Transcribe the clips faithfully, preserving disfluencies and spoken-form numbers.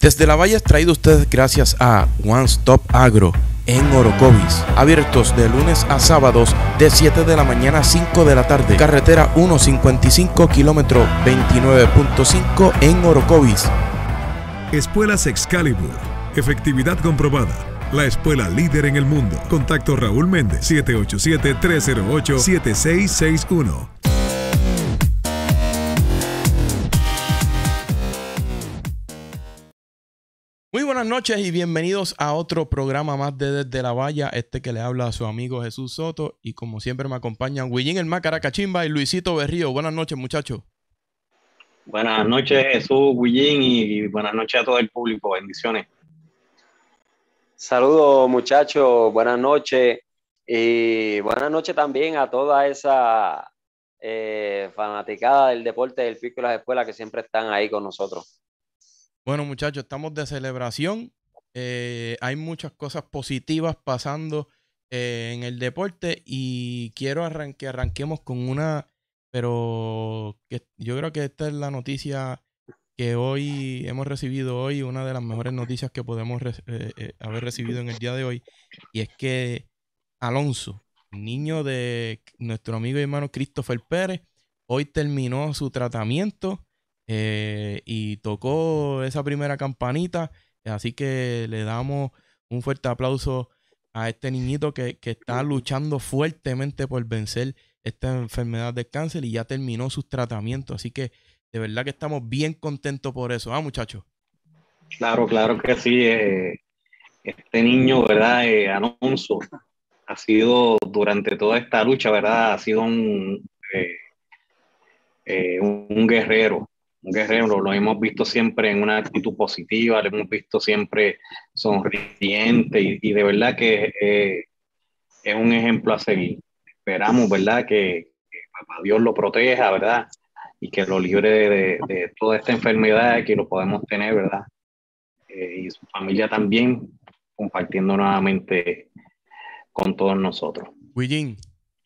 Desde la Valla es traído a ustedes gracias a One Stop Agro en Orocovis, abiertos de lunes a sábados de siete de la mañana a cinco de la tarde, carretera ciento cincuenta y cinco, kilómetro veintinueve punto cinco en Orocovis. Espuelas Excalibur, efectividad comprobada, la espuela líder en el mundo. Contacto Raúl Méndez, siete ocho siete, tres cero ocho, siete seis seis uno. Muy buenas noches y bienvenidos a otro programa más de Desde la Valla. Este que le habla a su amigo Jesús Soto. Y como siempre me acompañan Willín el Mácara Cachimba y Luisito Berrío. Buenas noches, muchachos. Buenas noches, Jesús, Willín, y buenas noches a todo el público. Bendiciones. Saludos, muchachos. Buenas noches. Y buenas noches también a toda esa eh, fanaticada del deporte del pico y las escuelas que siempre están ahí con nosotros. Bueno, muchachos, estamos de celebración. Eh, hay muchas cosas positivas pasando eh, en el deporte y quiero arran- que arranquemos con una, pero que yo creo que esta es la noticia que hoy hemos recibido hoy, una de las mejores noticias que podemos re- eh, eh, haber recibido en el día de hoy, y es que Alonso, niño de nuestro amigo y hermano Christopher Pérez, hoy terminó su tratamiento. Eh, y tocó esa primera campanita, así que le damos un fuerte aplauso a este niñito que, que está luchando fuertemente por vencer esta enfermedad del cáncer y ya terminó sus tratamientos, así que de verdad que estamos bien contentos por eso, ¿ah, muchachos? Claro, claro que sí. Eh, este niño, ¿verdad? Eh, Alonso, ha sido durante toda esta lucha, ¿verdad? Ha sido un, eh, eh, un, un guerrero, un guerrero. Lo hemos visto siempre en una actitud positiva, lo hemos visto siempre sonriente y, y de verdad que eh, es un ejemplo a seguir. Esperamos, ¿verdad? Que, que papá Dios lo proteja, ¿verdad? Y que lo libre de, de, de toda esta enfermedad que lo podemos tener, ¿verdad? Eh, y su familia también compartiendo nuevamente con todos nosotros. Willín.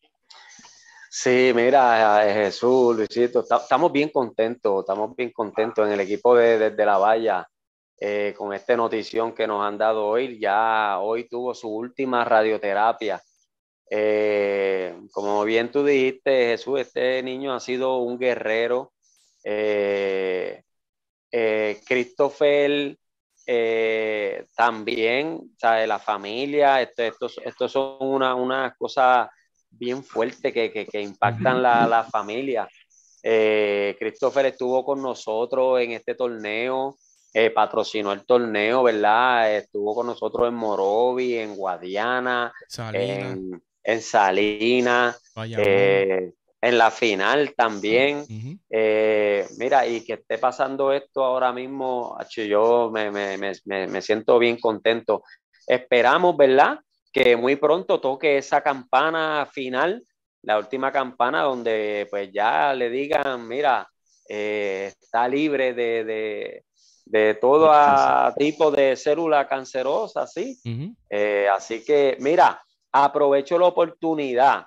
Sí, mira, Jesús, Luisito, estamos bien contentos, estamos bien contentos en el equipo de Desde la Valla eh, con esta notición que nos han dado hoy. Ya hoy tuvo su última radioterapia. Eh, como bien tú dijiste, Jesús, este niño ha sido un guerrero. Eh, eh, Christopher eh, también, ¿sabes? La familia, esto, esto, esto son una, una cosa bien fuerte que, que, que impactan la, la familia. Eh, Christopher estuvo con nosotros en este torneo, eh, patrocinó el torneo, ¿verdad? Estuvo con nosotros en Morovi, en Guadiana, Salina, en, en Salinas, Bayamón. eh, en la final también. Uh-huh. Eh, mira, y que esté pasando esto ahora mismo, yo me, me, me, me siento bien contento. Esperamos, ¿verdad? Que muy pronto toque esa campana final, la última campana donde pues ya le digan, mira, eh, está libre de, de, de todo tipo de célula cancerosa, ¿sí? Uh-huh. Eh, así que, mira, aprovecho la oportunidad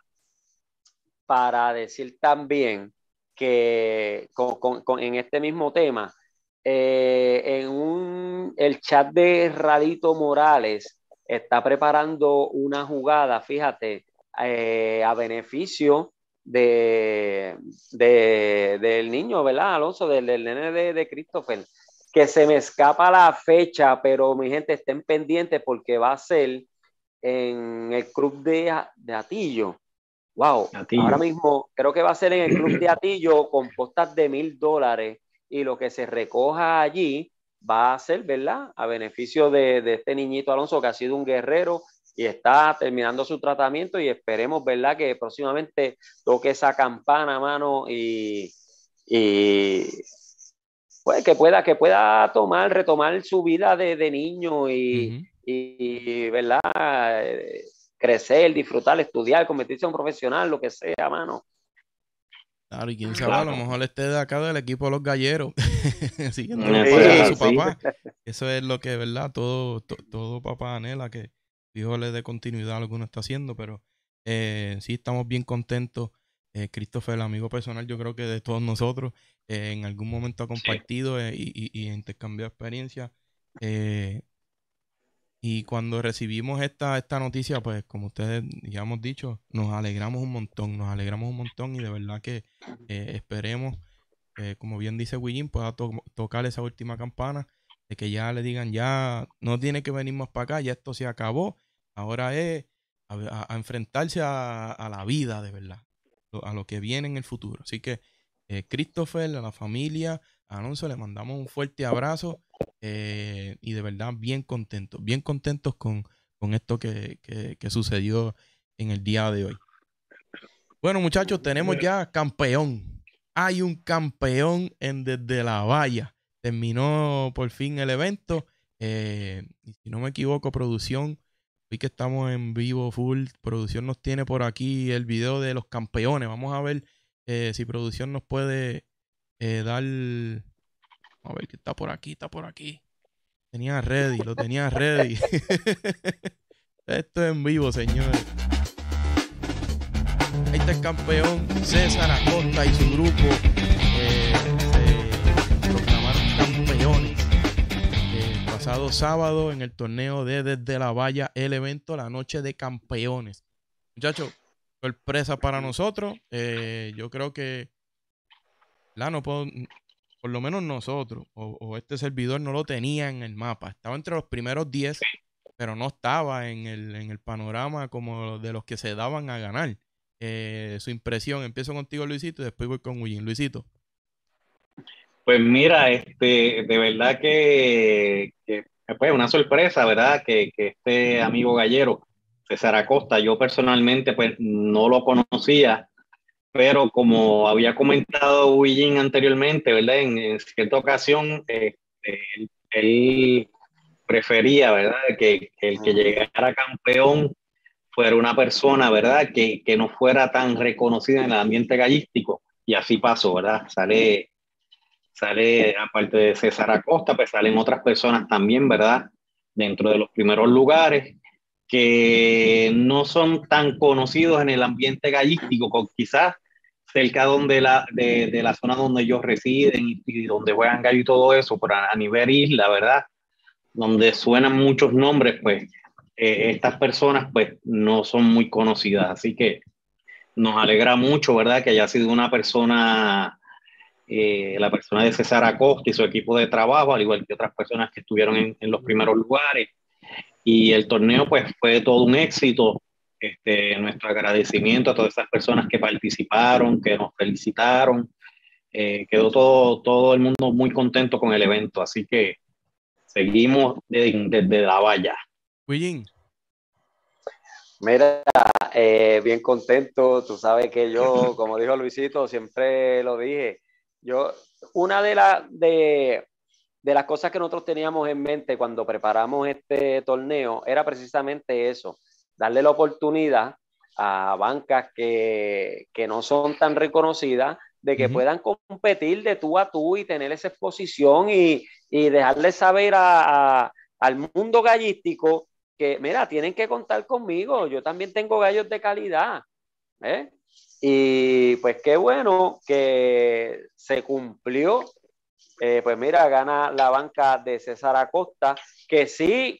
para decir también que con, con, con, en este mismo tema, eh, en un, el chat de Radito Morales está preparando una jugada, fíjate, eh, a beneficio de, de, del niño, ¿verdad, Alonso? Del, del nene de, de Christopher, que se me escapa la fecha, pero mi gente estén pendientes porque va a ser en el club de, de Atillo. Wow, Atillo. Ahora mismo creo que va a ser en el club de Atillo con postas de mil dólares y lo que se recoja allí va a ser, ¿verdad? A beneficio de, de este niñito Alonso que ha sido un guerrero y está terminando su tratamiento y esperemos, ¿verdad? Que próximamente toque esa campana, mano, y, y pues que pueda, que pueda tomar, retomar su vida de, de niño y, uh-huh. y, ¿verdad? Crecer, disfrutar, estudiar, convertirse en un profesional, lo que sea, mano. Claro, y quién sabe, claro. A lo mejor esté de acá del equipo de los galleros, siguiendo sí, los pasos de su sí. papá. Eso es lo que, ¿verdad? Todo, to, todo papá anhela, que hijo le dé continuidad a lo que uno está haciendo, pero eh, sí estamos bien contentos. Eh, Christopher, el amigo personal, yo creo que de todos nosotros, eh, en algún momento ha compartido eh, y, y, y intercambiado experiencias. Eh, y cuando recibimos esta, esta noticia, pues como ustedes ya hemos dicho, nos alegramos un montón, nos alegramos un montón y de verdad que eh, esperemos, eh, como bien dice Willín, pueda to tocar esa última campana, de que ya le digan, ya no tiene que venir más para acá, ya esto se acabó, ahora es a, a, a enfrentarse a, a la vida de verdad, a lo que viene en el futuro. Así que eh, Christopher, a la familia, a Alonso, le mandamos un fuerte abrazo eh, y de verdad bien contentos, bien contentos con, con esto que, que, que sucedió en el día de hoy. Bueno, muchachos, tenemos ya campeón. Hay un campeón en Desde la Valla. Terminó por fin el evento. Eh, y si no me equivoco, producción, vi que estamos en vivo full. Producción nos tiene por aquí el video de los campeones. Vamos a ver eh, si producción nos puede eh, dar... A ver que está por aquí, está por aquí. Tenía ready, lo tenía ready. Esto es en vivo, señores. Ahí está el campeón César Acosta y su grupo. Eh, se proclamaron campeones el pasado sábado en el torneo de Desde la Valla, el evento La Noche de Campeones. Muchachos, sorpresa para nosotros. Eh, yo creo que la no puedo, por lo menos nosotros o, o este servidor no lo tenía en el mapa. Estaba entre los primeros diez, pero no estaba en el, en el panorama como de los que se daban a ganar. Eh, su impresión. Empiezo contigo, Luisito, y después voy con Willín. Luisito. Pues mira, este, de verdad que, que pues una sorpresa, ¿verdad? Que, que este amigo gallero, César Acosta, yo personalmente pues no lo conocía, pero como había comentado Willín anteriormente, ¿verdad? En, en cierta ocasión, eh, él, él prefería, ¿verdad? Que, que el que llegara campeón fuera una persona, ¿verdad? Que, que no fuera tan reconocida en el ambiente gallístico. Y así pasó, ¿verdad? Sale, sale aparte de César Acosta, pues salen otras personas también, ¿verdad? Dentro de los primeros lugares, que no son tan conocidos en el ambiente gallístico, con quizás cerca donde la, de, de la zona donde ellos residen y, y donde juegan gallo y todo eso, pero a, a nivel isla, ¿verdad? Donde suenan muchos nombres, pues eh, estas personas pues no son muy conocidas, así que nos alegra mucho, ¿verdad? Que haya sido una persona, eh, la persona de César Acosta y su equipo de trabajo, al igual que otras personas que estuvieron en, en los primeros lugares, y el torneo pues fue todo un éxito. Este, nuestro agradecimiento a todas esas personas que participaron, que nos felicitaron, eh, quedó todo, todo el mundo muy contento con el evento, así que seguimos desde, desde la valla. Willín. Mira, eh, bien contento. Tú sabes que yo, como dijo Luisito, siempre lo dije. Yo, una de, la, de, de las cosas que nosotros teníamos en mente cuando preparamos este torneo era precisamente eso, darle la oportunidad a bancas que, que no son tan reconocidas de que uh-huh. puedan competir de tú a tú y tener esa exposición y, y dejarle saber a, a, al mundo gallístico que, mira, tienen que contar conmigo, yo también tengo gallos de calidad, ¿eh? Y pues qué bueno que se cumplió. Eh, pues mira, gana la banca de César Acosta, que sí,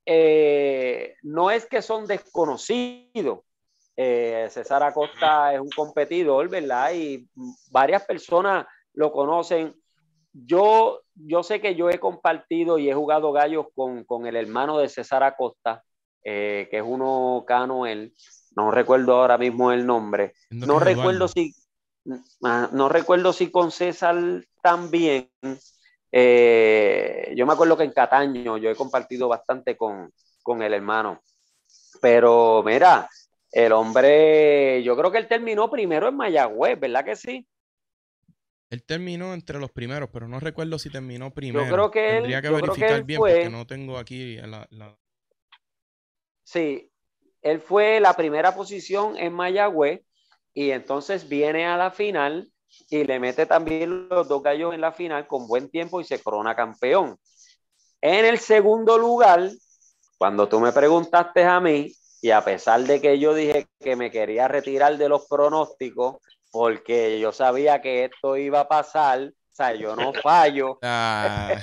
eh, no es que son desconocidos. Eh, César Acosta es un competidor, ¿verdad? Y varias personas lo conocen. Yo, yo sé que yo he compartido y he jugado gallos con, con el hermano de César Acosta, eh, que es uno cano él, no recuerdo ahora mismo el nombre. No recuerdo si, no recuerdo si con César también. Eh, yo me acuerdo que en Cataño yo he compartido bastante con, con el hermano. Pero mira, el hombre, yo creo que él terminó primero en Mayagüez, ¿verdad que sí? Él terminó entre los primeros, pero no recuerdo si terminó primero. Yo creo que él, Tendría que yo verificar creo que bien fue, porque no tengo aquí la, la... Sí, él fue la primera posición en Mayagüez y entonces viene a la final y le mete también los dos gallos en la final con buen tiempo y se corona campeón. En el segundo lugar, cuando tú me preguntaste a mí, y a pesar de que yo dije que me quería retirar de los pronósticos porque yo sabía que esto iba a pasar, sea, yo no fallo. Ah.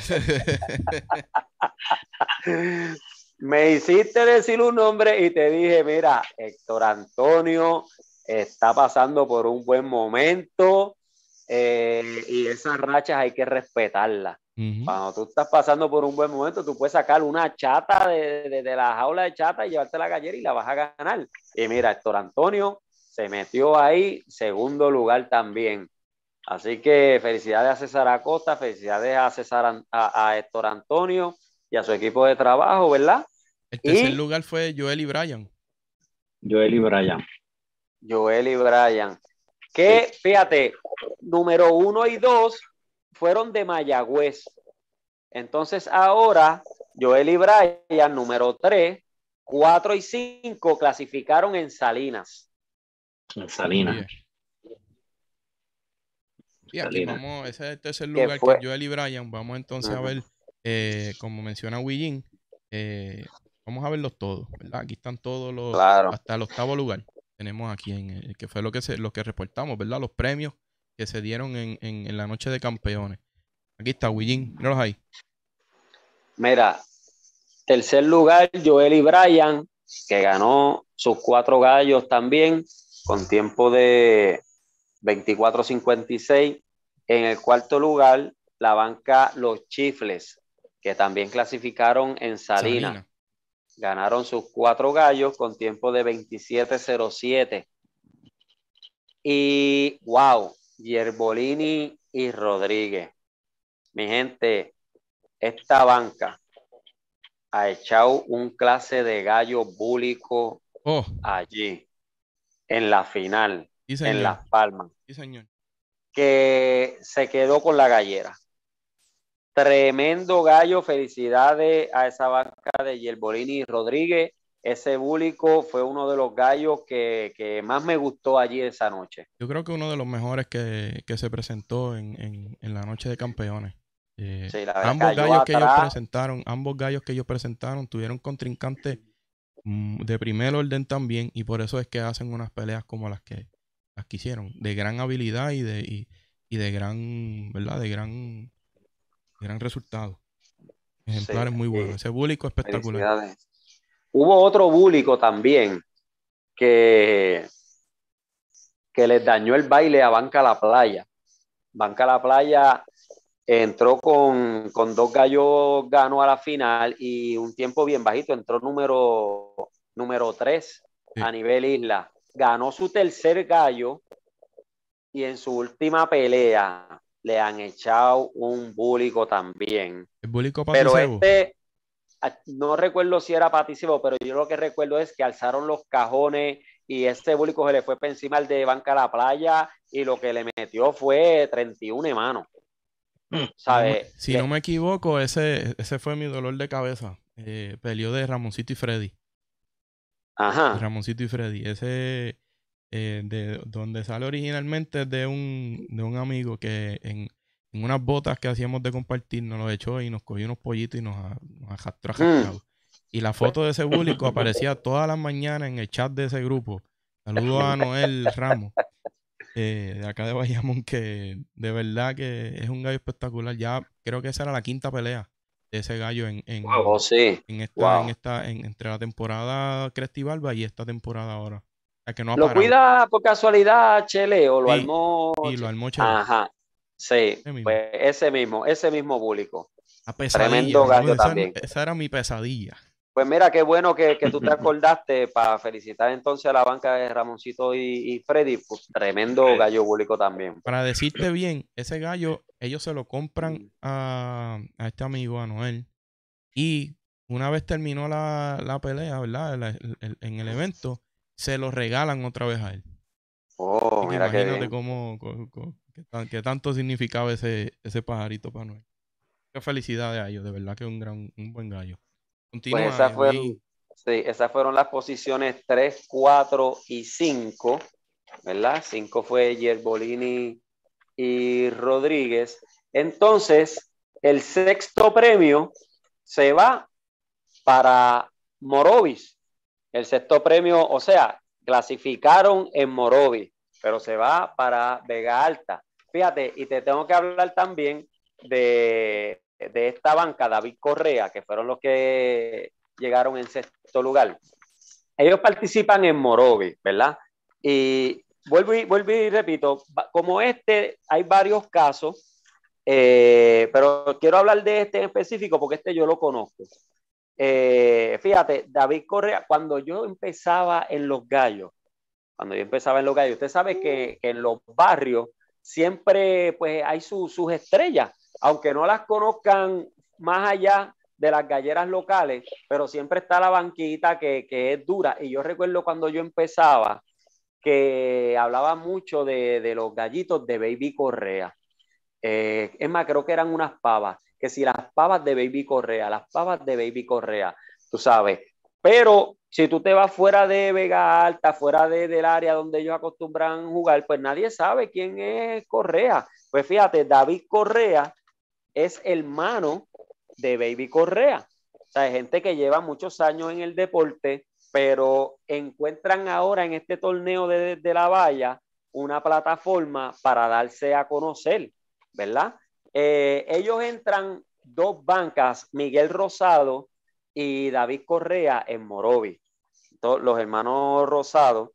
Me hiciste decir un nombre y te dije, mira, Héctor Antonio está pasando por un buen momento eh, y esas rachas hay que respetarlas. Uh-huh. Cuando tú estás pasando por un buen momento, tú puedes sacar una chata de, de, de la jaula de chata y llevarte la gallera y la vas a ganar. Y mira, Héctor Antonio se metió ahí, segundo lugar también. Así que felicidades a César Acosta, felicidades a, César, a, a Héctor Antonio y a su equipo de trabajo, ¿verdad? El tercer y, lugar fue Joel y Brian. Joel y Brian. Joel y Brian. Que, sí. Fíjate, número uno y dos fueron de Mayagüez. Entonces ahora, Joel y Brian, número tres, cuatro y cinco clasificaron en Salinas. En Salinas. Y aquí vamos, ese es el tercer lugar que es Joel y Brian. Vamos entonces uh-huh. a ver, eh, como menciona Willín, eh, vamos a verlos todos, ¿verdad? Aquí están todos los, claro. hasta el octavo lugar. Tenemos aquí, en el, que fue lo que, se, lo que reportamos, ¿verdad? Los premios que se dieron en, en, en la noche de campeones. Aquí está Willín, míralos ahí. Mira, tercer lugar, Joel y Brian, que ganó sus cuatro gallos también, con tiempo de veinticuatro cincuenta y seis. En el cuarto lugar, la banca Los Chifles, que también clasificaron en Salinas. Salina. Ganaron sus cuatro gallos con tiempo de veintisiete cero siete. Y, wow, Yerbolini y Rodríguez. Mi gente, esta banca ha echado un clase de gallo búlico oh. allí, en la final, sí, en Las Palmas. Sí, señor. Que se quedó con la gallera. Tremendo gallo, felicidades a esa banca de Yerbolini y Rodríguez. Ese búlico fue uno de los gallos que, que más me gustó allí esa noche. Yo creo que uno de los mejores que, que se presentó en, en, en la noche de campeones. Eh, sí, ambos gallos atrás. que ellos presentaron, ambos gallos que ellos presentaron tuvieron contrincantes de primer orden también, y por eso es que hacen unas peleas como las que las que hicieron, de gran habilidad y de, y, y de gran, ¿verdad? De gran, gran resultado. Ejemplares sí, muy buenos. Sí. Ese búlico espectacular. Hubo otro búlico también que, que les dañó el baile a Banca La Playa. Banca La Playa entró con, con dos gallos, ganó a la final y un tiempo bien bajito, entró número, número tres sí. a nivel isla. Ganó su tercer gallo y en su última pelea le han echado un búlico también. ¿El búlico Pero Patisebo? este, no recuerdo si era Patisebo, pero yo lo que recuerdo es que alzaron los cajones y este búlico se le fue por encima al de Banca La Playa y lo que le metió fue treinta y una manos. ¿Sabe? Si le... no me equivoco, ese, ese fue mi dolor de cabeza. Eh, peleó de Ramoncito y Freddy. Ajá. Ramoncito y Freddy. Ese eh, de donde sale originalmente es de un, de un amigo que en, en unas botas que hacíamos de compartir nos lo echó y nos cogió unos pollitos y nos, nos arrastró a mm. Y la foto de ese búlico aparecía todas las mañanas en el chat de ese grupo. Saludos a Noel Ramos. Eh, de acá de Bayamón, que de verdad que es un gallo espectacular. Ya creo que esa era la quinta pelea de ese gallo en, en, wow, sí. en esta, wow. en esta en, entre la temporada Cresti Barba y esta temporada ahora. O sea, que no ha ¿Lo parado. cuida por casualidad Chele o lo sí, armó? Sí, lo armó Chele. Ajá, sí, ese mismo. Pues ese mismo, ese mismo búlico. Tremendo gallo esa, también. Esa era mi pesadilla. Pues mira, qué bueno que, que tú te acordaste para felicitar entonces a la banca de Ramoncito y, y Freddy. Pues tremendo gallo búlico también. Para decirte bien, ese gallo, ellos se lo compran a, a este amigo, a Noel. Y una vez terminó la, la pelea, ¿verdad? El, el, el, en el evento, se lo regalan otra vez a él. Oh, mira que imagínate cómo, cómo, cómo qué, tan, qué tanto significaba ese, ese pajarito para Noel. Qué felicidades a ellos, de verdad que es un, gran, un buen gallo. Continúa, pues esas fueron, sí, esas fueron las posiciones tres, cuatro y cinco, ¿verdad? cinco fue Yerbolini y Rodríguez. Entonces, el sexto premio se va para Morovis. El sexto premio, o sea, clasificaron en Morovis, pero se va para Vega Alta. fíjate, y te tengo que hablar también de, de esta banca, David Correa, que fueron los que llegaron en sexto lugar. Ellos participan en Morovis, ¿verdad? Y vuelvo y, vuelvo y repito, como este, hay varios casos, eh, pero quiero hablar de este en específico porque este yo lo conozco. Eh, fíjate, David Correa, cuando yo empezaba en Los Gallos, cuando yo empezaba en Los Gallos, usted sabe que, que en los barrios siempre pues hay su, sus estrellas, aunque no las conozcan más allá de las galleras locales, pero siempre está la banquita que, que es dura. Y yo recuerdo cuando yo empezaba que hablaba mucho de, de los gallitos de Baby Correa. Eh, es más, creo que eran unas pavas, que si las pavas de Baby Correa, las pavas de Baby Correa, tú sabes. Pero si tú te vas fuera de Vega Alta, fuera de, del área donde ellos acostumbran jugar, pues nadie sabe quién es Correa. Pues fíjate, David Correa es hermano de Baby Correa. O sea, hay gente que lleva muchos años en el deporte, pero encuentran ahora en este torneo de, de la valla una plataforma para darse a conocer, ¿verdad? Eh, ellos entran dos bancas, Miguel Rosado y David Correa en Morovis. Los hermanos Rosado,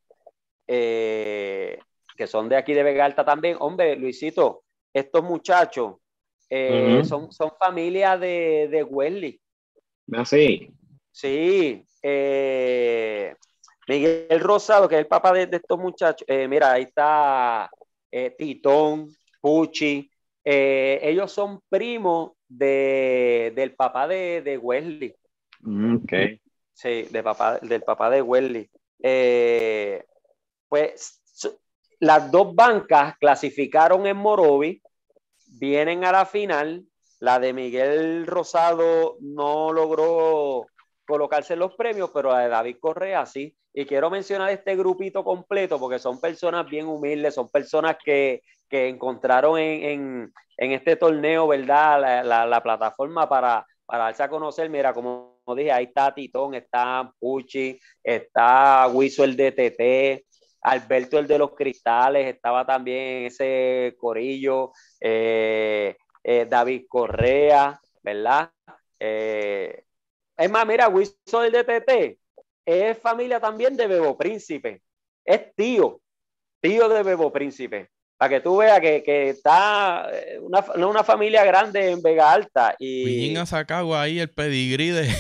eh, que son de aquí de Vega Alta también. Hombre, Luisito, estos muchachos eh, uh-huh. son, son familia de, de Wesley. ¿Así? Sí. Eh, Miguel Rosado, que es el papá de, de estos muchachos. Eh, mira, ahí está eh, Titón, Puchi. Eh, ellos son primos de, del papá de, de Wesley. Ok. Sí, de papá, del papá de Wesley. Eh, pues las dos bancas clasificaron en Morovis, vienen a la final. La de Miguel Rosado no logró colocarse en los premios, pero la de David Correa sí. Y quiero mencionar este grupito completo porque son personas bien humildes, son personas que, que encontraron en, en, en este torneo, ¿verdad? La, la, la plataforma para, para darse a conocer. Mira, como dije, ahí está Titón, está Puchi, está Wiso el de T T, Alberto el de los Cristales, estaba también ese corillo, eh, eh, David Correa, ¿verdad? Eh, es más, mira, Wiso el de T T es familia también de Bebo Príncipe, es tío, tío de Bebo Príncipe, para que tú veas que, que está una, una familia grande en Vega Alta. Y Piñín ha sacado ahí el pedigrí de...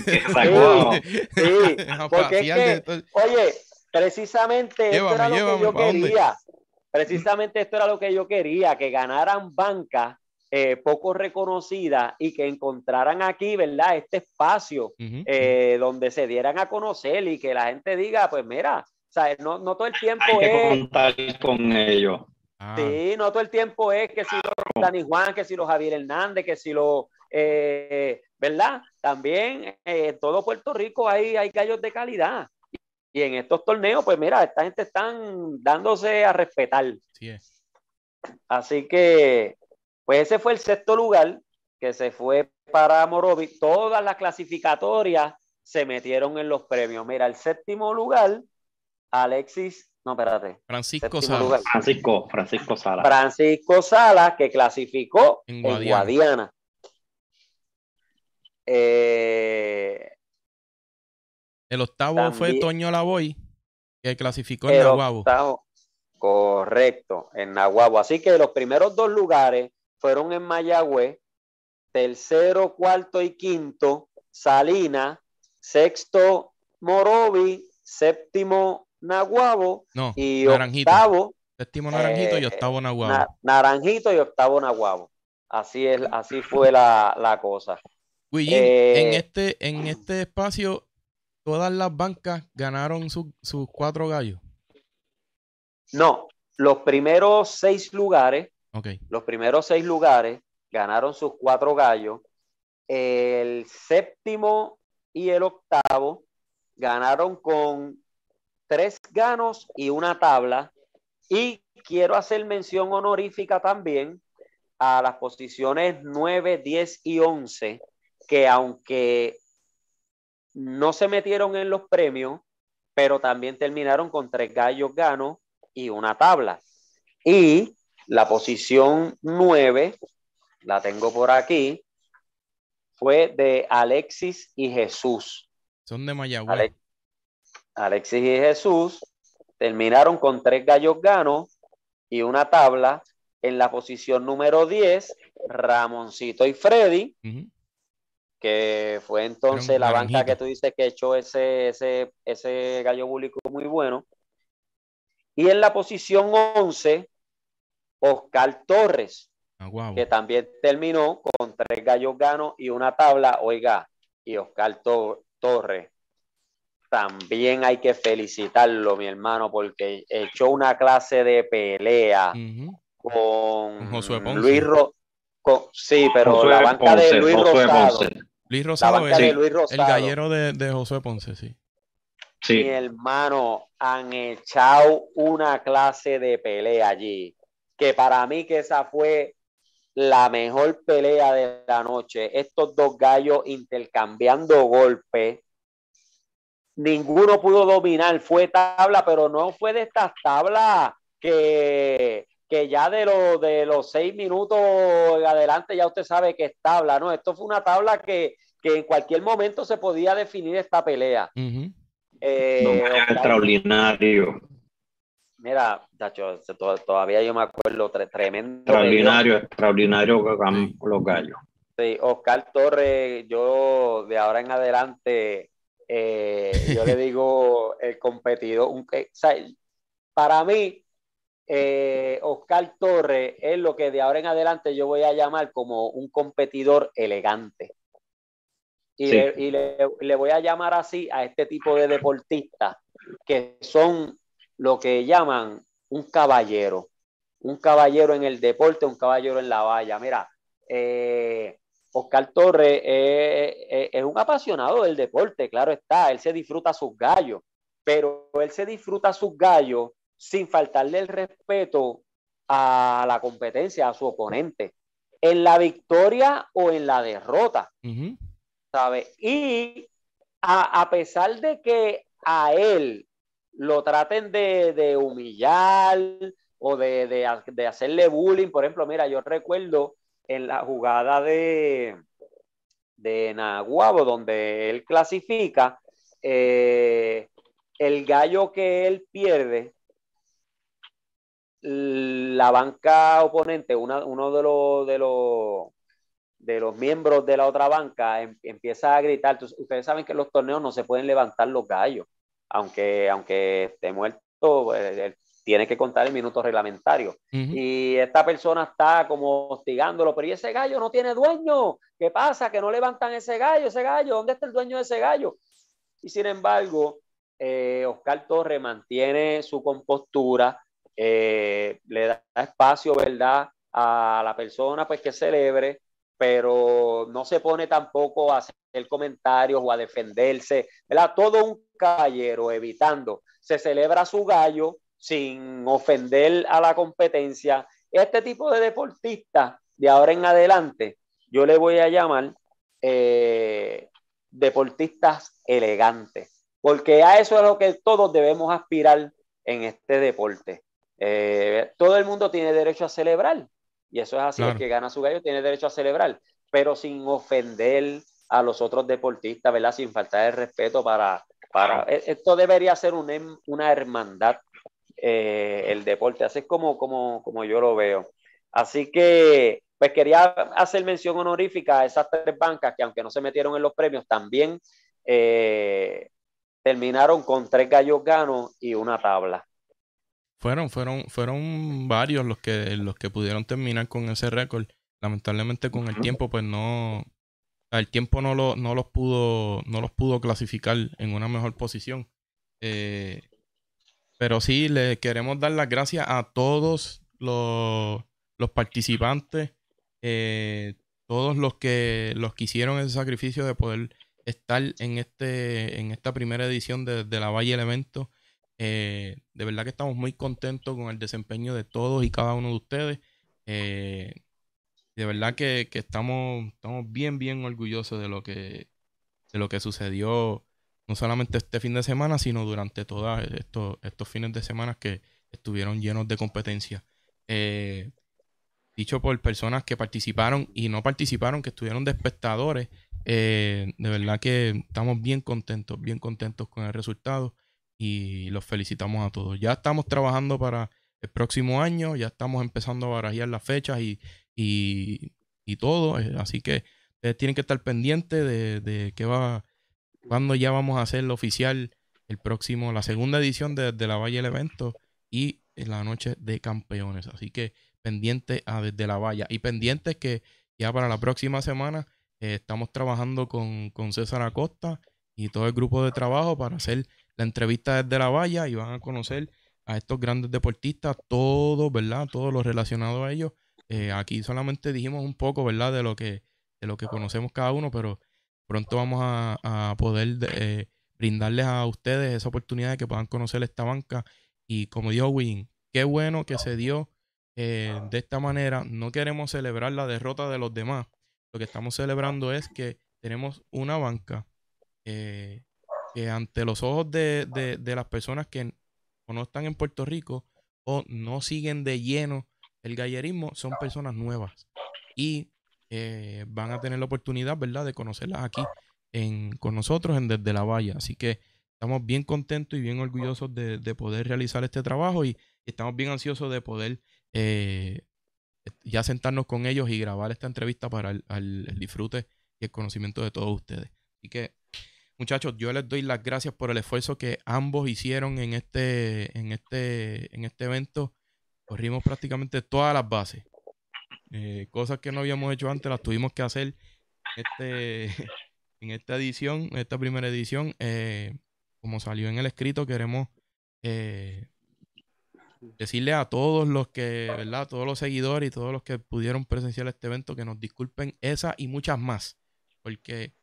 sí, sí, porque es que, oye, precisamente llévame, esto era lo que yo quería, dónde? precisamente esto era lo que yo quería, que ganaran bancas eh, poco reconocidas y que encontraran aquí, ¿verdad? Este espacio uh-huh. eh, donde se dieran a conocer y que la gente diga, pues mira, o sea, no, no todo el tiempo Hay que es... contar con ellos. Ah. Sí, no todo el tiempo es que si los Dani Juan, que si los Javier Hernández, que si los, eh, ¿verdad? También eh, en todo Puerto Rico hay, hay gallos de calidad. Y en estos torneos, pues mira, esta gente están dándose a respetar. Sí es. Así que, pues ese fue el sexto lugar que se fue para Morovis. Todas las clasificatorias se metieron en los premios. Mira, el séptimo lugar, Alexis, no, espérate. Francisco Salas. Francisco, Francisco Salas. Francisco Salas, que clasificó en Guadiana. En Guadiana. Eh, el octavo también fue Toño Lavoy, que clasificó en Naguabo. Octavo, correcto, en Naguabo. Así que los primeros dos lugares fueron en Mayagüez, tercero, cuarto y quinto, Salinas, sexto, Morovis, séptimo, Naguabo no, y Naranjito. octavo. Séptimo Naranjito eh, y octavo Naguabo. Na, Naranjito y octavo Naguabo. Así es, así fue la, la cosa. Guillín, eh, en este, en este espacio, todas las bancas ganaron sus su cuatro gallos. No, los primeros seis lugares, okay. los primeros seis lugares ganaron sus cuatro gallos. El séptimo y el octavo ganaron con tres ganos y una tabla. Y quiero hacer mención honorífica también a las posiciones nueve, diez y once, que aunque no se metieron en los premios, pero también terminaron con tres gallos ganos y una tabla. Y La posición nueve, la tengo por aquí, fue de Alexis y Jesús. Son de Mayagüez. Ale Alexis y Jesús terminaron con tres gallos ganos y una tabla. En la posición número diez, Ramoncito y Freddy, uh-huh. que fue entonces la banca naranjita. Que tú dices que echó ese, ese, ese gallo búlico muy bueno. Y en la posición once, Oscar Torres, ah, wow. que también terminó con tres gallos ganos y una tabla. Oiga, y Oscar to Torres, también hay que felicitarlo, mi hermano, porque echó una clase de pelea uh-huh. con Josué Ponce. Luis Ro con, sí, pero Josué la banca Ponce, de Luis Josué Rosado. Ponce. Luis Rosado, la banca el, de Luis Rosado. El gallero de, de Josué Ponce, sí. sí. Mi hermano, han echado una clase de pelea allí, que para mí que esa fue la mejor pelea de la noche. Estos dos gallos intercambiando golpes. Ninguno pudo dominar, fue tabla, pero no fue de estas tablas que, que ya de, lo, de los seis minutos en adelante ya usted sabe que es tabla, ¿no? Esto fue una tabla que, que en cualquier momento se podía definir esta pelea. Uh-huh. eh, no, extraordinario. Mira, Tacho, todavía yo me acuerdo, tremendo. Extraordinario, peleo. extraordinario sí. Los gallos. Sí, Oscar Torres, yo de ahora en adelante... Eh, yo le digo el competidor, un, eh, o sea, para mí eh, Oscar Torres es lo que de ahora en adelante yo voy a llamar como un competidor elegante y, sí. le, y le, le voy a llamar así a este tipo de deportistas que son lo que llaman un caballero, un caballero en el deporte, un caballero en la valla. Mira, eh, Oscar Torres es, es, es un apasionado del deporte, claro está, él se disfruta sus gallos, pero él se disfruta sus gallos sin faltarle el respeto a la competencia, a su oponente, en la victoria o en la derrota, uh-huh. ¿sabes? Y a, a pesar de que a él lo traten de, de humillar o de, de, de hacerle bullying, por ejemplo, mira, yo recuerdo en la jugada de, de Naguabo, donde él clasifica, eh, el gallo que él pierde, la banca oponente, una, uno de los, de, los, de los miembros de la otra banca em, empieza a gritar. Entonces, ustedes saben que en los torneos no se pueden levantar los gallos, aunque, aunque esté muerto, el, tiene que contar el minuto reglamentario. Uh-huh. Y esta persona está como hostigándolo, pero ¿y ese gallo no tiene dueño? ¿Qué pasa? Que no levantan ese gallo, ese gallo, ¿dónde está el dueño de ese gallo? Y sin embargo, eh, Oscar Torres mantiene su compostura, eh, le da espacio, ¿verdad?, a la persona pues que celebre, pero no se pone tampoco a hacer comentarios o a defenderse, ¿verdad? Todo un caballero, evitando, se celebra su gallo, sin ofender a la competencia. Este tipo de deportistas, de ahora en adelante, yo le voy a llamar eh, deportistas elegantes, porque a eso es lo que todos debemos aspirar en este deporte. Eh, todo el mundo tiene derecho a celebrar, y eso es así, claro. El que gana su gallo tiene derecho a celebrar, pero sin ofender a los otros deportistas, ¿verdad? Sin faltar el respeto para... para esto debería ser un, una hermandad. Eh, el deporte, así es como, como, como yo lo veo. Así que pues quería hacer mención honorífica a esas tres bancas que aunque no se metieron en los premios, también eh, terminaron con tres gallos ganos y una tabla. Fueron, fueron, fueron varios los que, los que pudieron terminar con ese récord. Lamentablemente con el tiempo, pues no, el tiempo no, lo, no los pudo, no los pudo clasificar en una mejor posición. Eh, Pero sí, le queremos dar las gracias a todos los, los participantes, eh, todos los que, los que hicieron ese sacrificio de poder estar en, este, en esta primera edición de, de la Valle del Evento. Eh, de verdad que estamos muy contentos con el desempeño de todos y cada uno de ustedes. Eh, de verdad que, que estamos, estamos bien, bien orgullosos de lo que, de lo que sucedió. No solamente este fin de semana, sino durante todos estos, estos fines de semana que estuvieron llenos de competencia. Eh, dicho por personas que participaron y no participaron, que estuvieron de espectadores. Eh, de verdad que estamos bien contentos, bien contentos con el resultado y los felicitamos a todos. Ya estamos trabajando para el próximo año, ya estamos empezando a barajar las fechas y, y, y todo, eh, así que ustedes tienen que estar pendientes de, de qué va, cuándo ya vamos a hacer lo oficial el próximo, la segunda edición de, de la Valla del evento y en la noche de campeones. Así que pendiente a Desde la Valla y pendientes que ya para la próxima semana eh, estamos trabajando con, con César Acosta y todo el grupo de trabajo para hacer la entrevista Desde la Valla y van a conocer a estos grandes deportistas, todos, ¿verdad? Todo lo relacionado a ellos. Eh, aquí solamente dijimos un poco, ¿verdad? De lo que, de lo que conocemos cada uno, pero pronto vamos a, a poder eh, brindarles a ustedes esa oportunidad de que puedan conocer esta banca. Y como dijo Win, qué bueno que se dio eh, de esta manera. No queremos celebrar la derrota de los demás. Lo que estamos celebrando es que tenemos una banca eh, que ante los ojos de, de, de las personas que o no están en Puerto Rico o no siguen de lleno el gallerismo, son personas nuevas y eh, van a tener la oportunidad, ¿verdad?, de conocerlas aquí en, con nosotros en Desde la Valla. Así que estamos bien contentos y bien orgullosos de, de poder realizar este trabajo y estamos bien ansiosos de poder eh, ya sentarnos con ellos y grabar esta entrevista para el, el, el disfrute y el conocimiento de todos ustedes. Así que, muchachos, yo les doy las gracias por el esfuerzo que ambos hicieron en este, en este, en este evento. Corrimos prácticamente todas las bases. Eh, cosas que no habíamos hecho antes las tuvimos que hacer este, en esta edición, en esta primera edición. Eh, como salió en el escrito, queremos eh, decirle a todos los que, ¿verdad? Todos los seguidores y todos los que pudieron presenciar este evento que nos disculpen esa y muchas más. Porque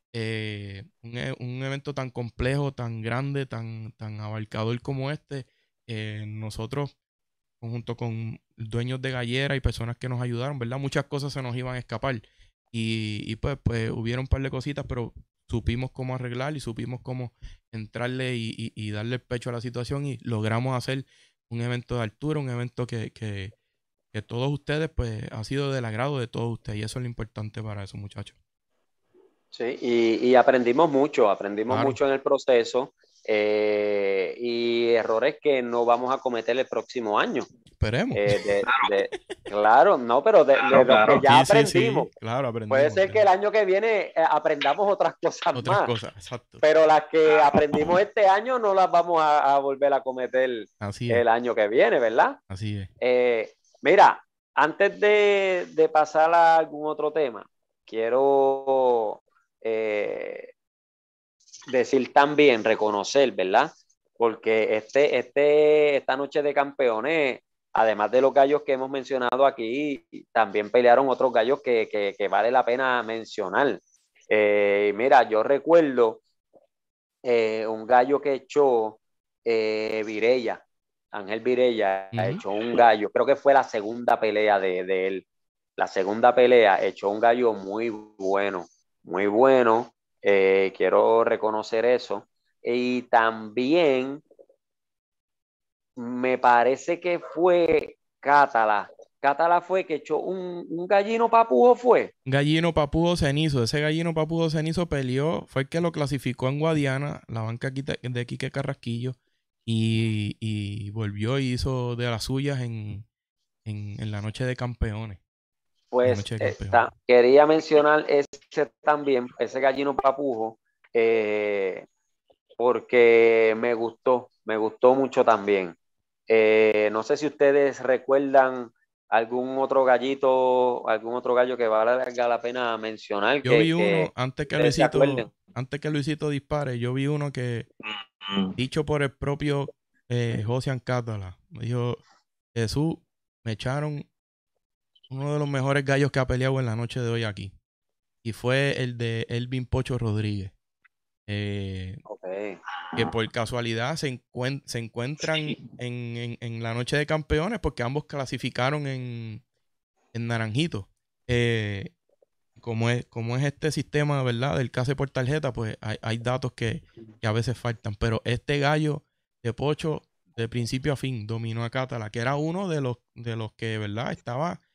Eh, un, un evento tan complejo, tan grande, tan, tan abarcador como este, eh, nosotros, junto con dueños de gallera y personas que nos ayudaron, ¿verdad? Muchas cosas se nos iban a escapar. Y, y pues, pues hubieron un par de cositas, pero supimos cómo arreglar y supimos cómo entrarle y, y, y darle el pecho a la situación y logramos hacer un evento de altura, un evento que, que, que todos ustedes, pues, ha sido del agrado de todos ustedes y eso es lo importante para esos muchachos. Sí, y, y aprendimos mucho, aprendimos Claro. mucho en el proceso eh, y errores que no vamos a cometer el próximo año. Esperemos. Eh, de, de, claro, no, pero de, Claro, de claro. lo que ya Sí, sí, aprendimos. sí, claro, aprendimos. Puede ser que el año que viene eh, aprendamos otras cosas Otras más, cosas, exacto. pero las que aprendimos este año no las vamos a, a volver a cometer Así es. el año que viene, ¿verdad? Así es. Eh, mira, antes de, de pasar a algún otro tema, quiero eh, decir también, reconocer, ¿verdad? Porque este, este, esta noche de campeones, además de los gallos que hemos mencionado aquí, también pelearon otros gallos que, que, que vale la pena mencionar. Eh, mira, yo recuerdo eh, un gallo que echó eh, Virella, Ángel Virella, uh-huh. echó un gallo, creo que fue la segunda pelea de, de él, la segunda pelea, echó un gallo muy bueno, muy bueno, eh, quiero reconocer eso. Y también me parece que fue Cátala. Cátala fue que echó un, un gallino papudo, ¿fue? Gallino papudo cenizo. Ese gallino papudo cenizo peleó, fue el que lo clasificó en Guadiana, la banca de Quique Carrasquillo, y, y volvió y hizo de las suyas en, en, en la noche de campeones. Pues noche de campeones. Está, quería mencionar ese también, ese gallino papujo, eh, porque me gustó, me gustó mucho también. Eh, no sé si ustedes recuerdan algún otro gallito, algún otro gallo que valga la pena mencionar. Yo que, vi uno, que antes que Luisito, antes que Luisito dispare, yo vi uno que, dicho por el propio eh, Josian Cátala, me dijo, Jesús, me echaron uno de los mejores gallos que ha peleado en la noche de hoy aquí. Y fue el de Elvin Pocho Rodríguez. Eh, okay. Que por casualidad se, encuent se encuentran sí. en, en, en la noche de campeones porque ambos clasificaron en, en Naranjito. Eh, como, es, como es este sistema, ¿verdad? Del case por tarjeta, pues hay, hay datos que, que a veces faltan. Pero este gallo de Pocho, de principio a fin, dominó a Cátala, que era uno de los, de los que, ¿verdad? Estaba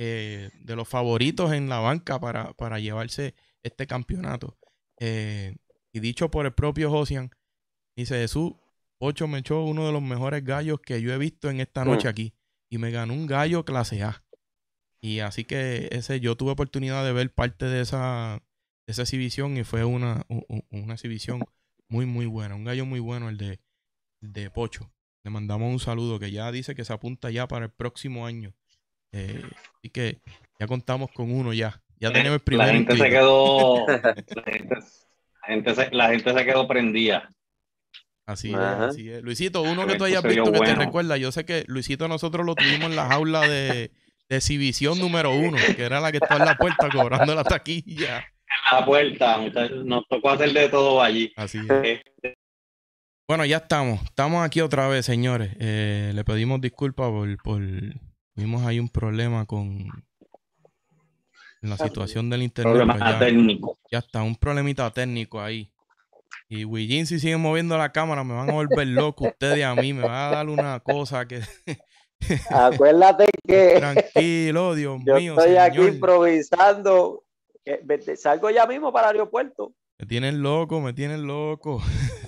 eh, de los favoritos en la banca para, para llevarse este campeonato. Eh, y dicho por el propio Josian, dice Jesús, Pocho me echó uno de los mejores gallos que yo he visto en esta noche aquí. Y me ganó un gallo clase A. Y así que ese yo tuve oportunidad de ver parte de esa, de esa exhibición y fue una, un, una exhibición muy, muy buena. Un gallo muy bueno el de, el de Pocho. Le mandamos un saludo que ya dice que se apunta ya para el próximo año. Eh, así que ya contamos con uno ya. Ya tenemos el primer La gente inscrito. se quedó, la gente, la, gente se, la gente se quedó prendida. Así Ajá. es, así es. Luisito, uno El que tú hayas evento se visto vio que te bueno. recuerda, yo sé que Luisito nosotros lo tuvimos en la jaula de, de exhibición número uno, que era la que estaba en la puerta cobrando la taquilla. En la puerta, muchachos, nos tocó hacer de todo allí. Así es. Bueno, ya estamos. Estamos aquí otra vez, señores. Eh, le pedimos disculpas por, por... Tuvimos ahí un problema con la situación del internet. Problema Pues ya, técnico. ya está, un problemita técnico ahí. Y Willín, si siguen moviendo la cámara, me van a volver loco ustedes y a mí. Me va a dar una cosa que... Acuérdate que Tranquilo, Dios yo mío, estoy aquí señor. improvisando. Que- vete- Salgo ya mismo para el aeropuerto. Me tienen loco, me tienen loco.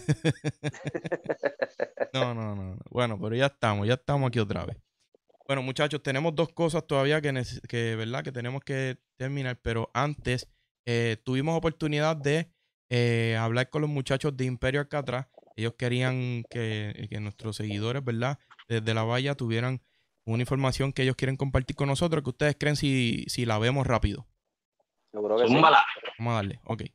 No, no, no. Bueno, pero ya estamos, ya estamos aquí otra vez. Bueno, muchachos, tenemos dos cosas todavía que, neces- que, ¿verdad? que tenemos que terminar, pero antes eh, tuvimos oportunidad de eh, hablar con los muchachos de Imperio Alcatraz. Ellos querían que, que nuestros seguidores, ¿verdad? Desde la valla tuvieran una información que ellos quieren compartir con nosotros, que ustedes creen si, si la vemos rápido. Seguro que sí. Zúmbala. Vamos a darle, ok.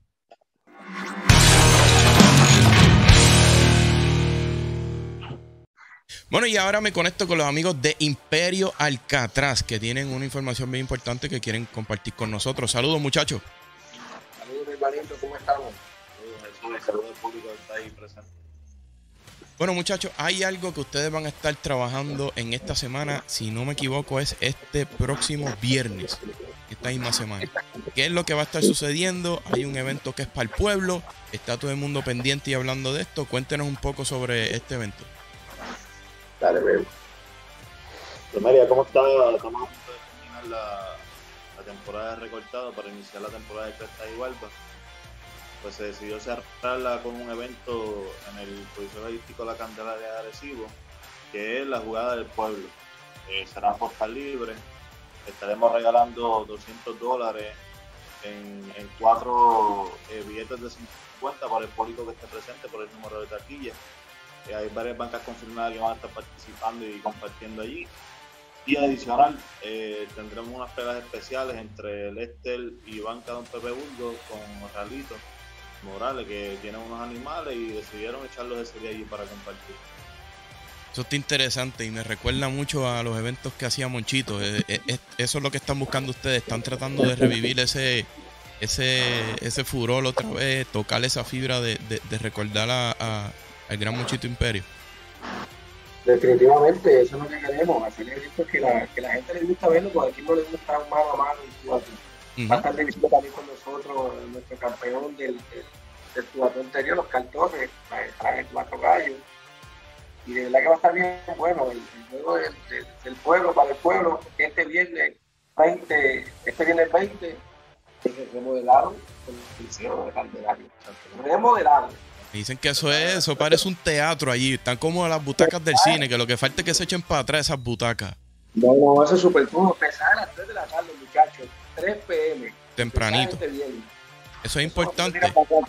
Bueno, y ahora me conecto con los amigos de Imperio Alcatraz, que tienen una información bien importante que quieren compartir con nosotros. Saludos, muchachos. Saludos, mi hermanito, ¿cómo estamos? Saludos, saludos al público que está ahí presente. Bueno, muchachos, hay algo que ustedes van a estar trabajando en esta semana, si no me equivoco, es este próximo viernes, esta misma semana. ¿Qué es lo que va a estar sucediendo? Hay un evento que es para el pueblo, está todo el mundo pendiente y hablando de esto. Cuéntenos un poco sobre este evento. Dale, bebé. Pues María, ¿cómo está? Estamos a punto de terminar la, la temporada de recortado para iniciar la temporada de Cresta y Barba. Pues se decidió cerrarla con un evento en el Coliseo Artístico La Candelaria de Arecibo, que es la jugada del pueblo. Eh, será por libre. Estaremos regalando doscientos dólares en, en cuatro eh, billetes de cincuenta para el público que esté presente por el número de taquilla. Eh, hay varias bancas confirmadas que van a estar participando y compartiendo allí. Y adicional, eh, tendremos unas pegas especiales entre Lester y Banca Don Pepe Burgos con Ralito Morales, que tienen unos animales y decidieron echarlos ese día allí para compartir. Eso está interesante y me recuerda mucho a los eventos que hacía Monchito. Eh, eh, eh, eso es lo que están buscando ustedes. Están tratando de revivir ese ese ese furor otra vez, tocar esa fibra de, de, de recordar a, a, al gran Monchito Imperio. Definitivamente, eso es lo que queremos, hacer eventos que la, que la gente le gusta verlo, porque aquí no le gusta un mano a mano y tú a tú. Uh-huh. Va a estar de visita también con nosotros nuestro campeón del, del, del tubato anterior, los cartones, trae cuatro gallos. Y de verdad que va a estar bien bueno el, el juego del, del, del pueblo para el pueblo. Este viernes veinte, este viernes veinte, se remodelaron el liceo de Candelaria. Remodelaron. Me dicen que eso es, eso parece un teatro allí. Están como las butacas del cine, que lo que falta es que se echen para atrás esas butacas. No, no, eso es súper cool. Empezar a las tres de la tarde, muchachos. tres pe eme. Tempranito. Eso es importante.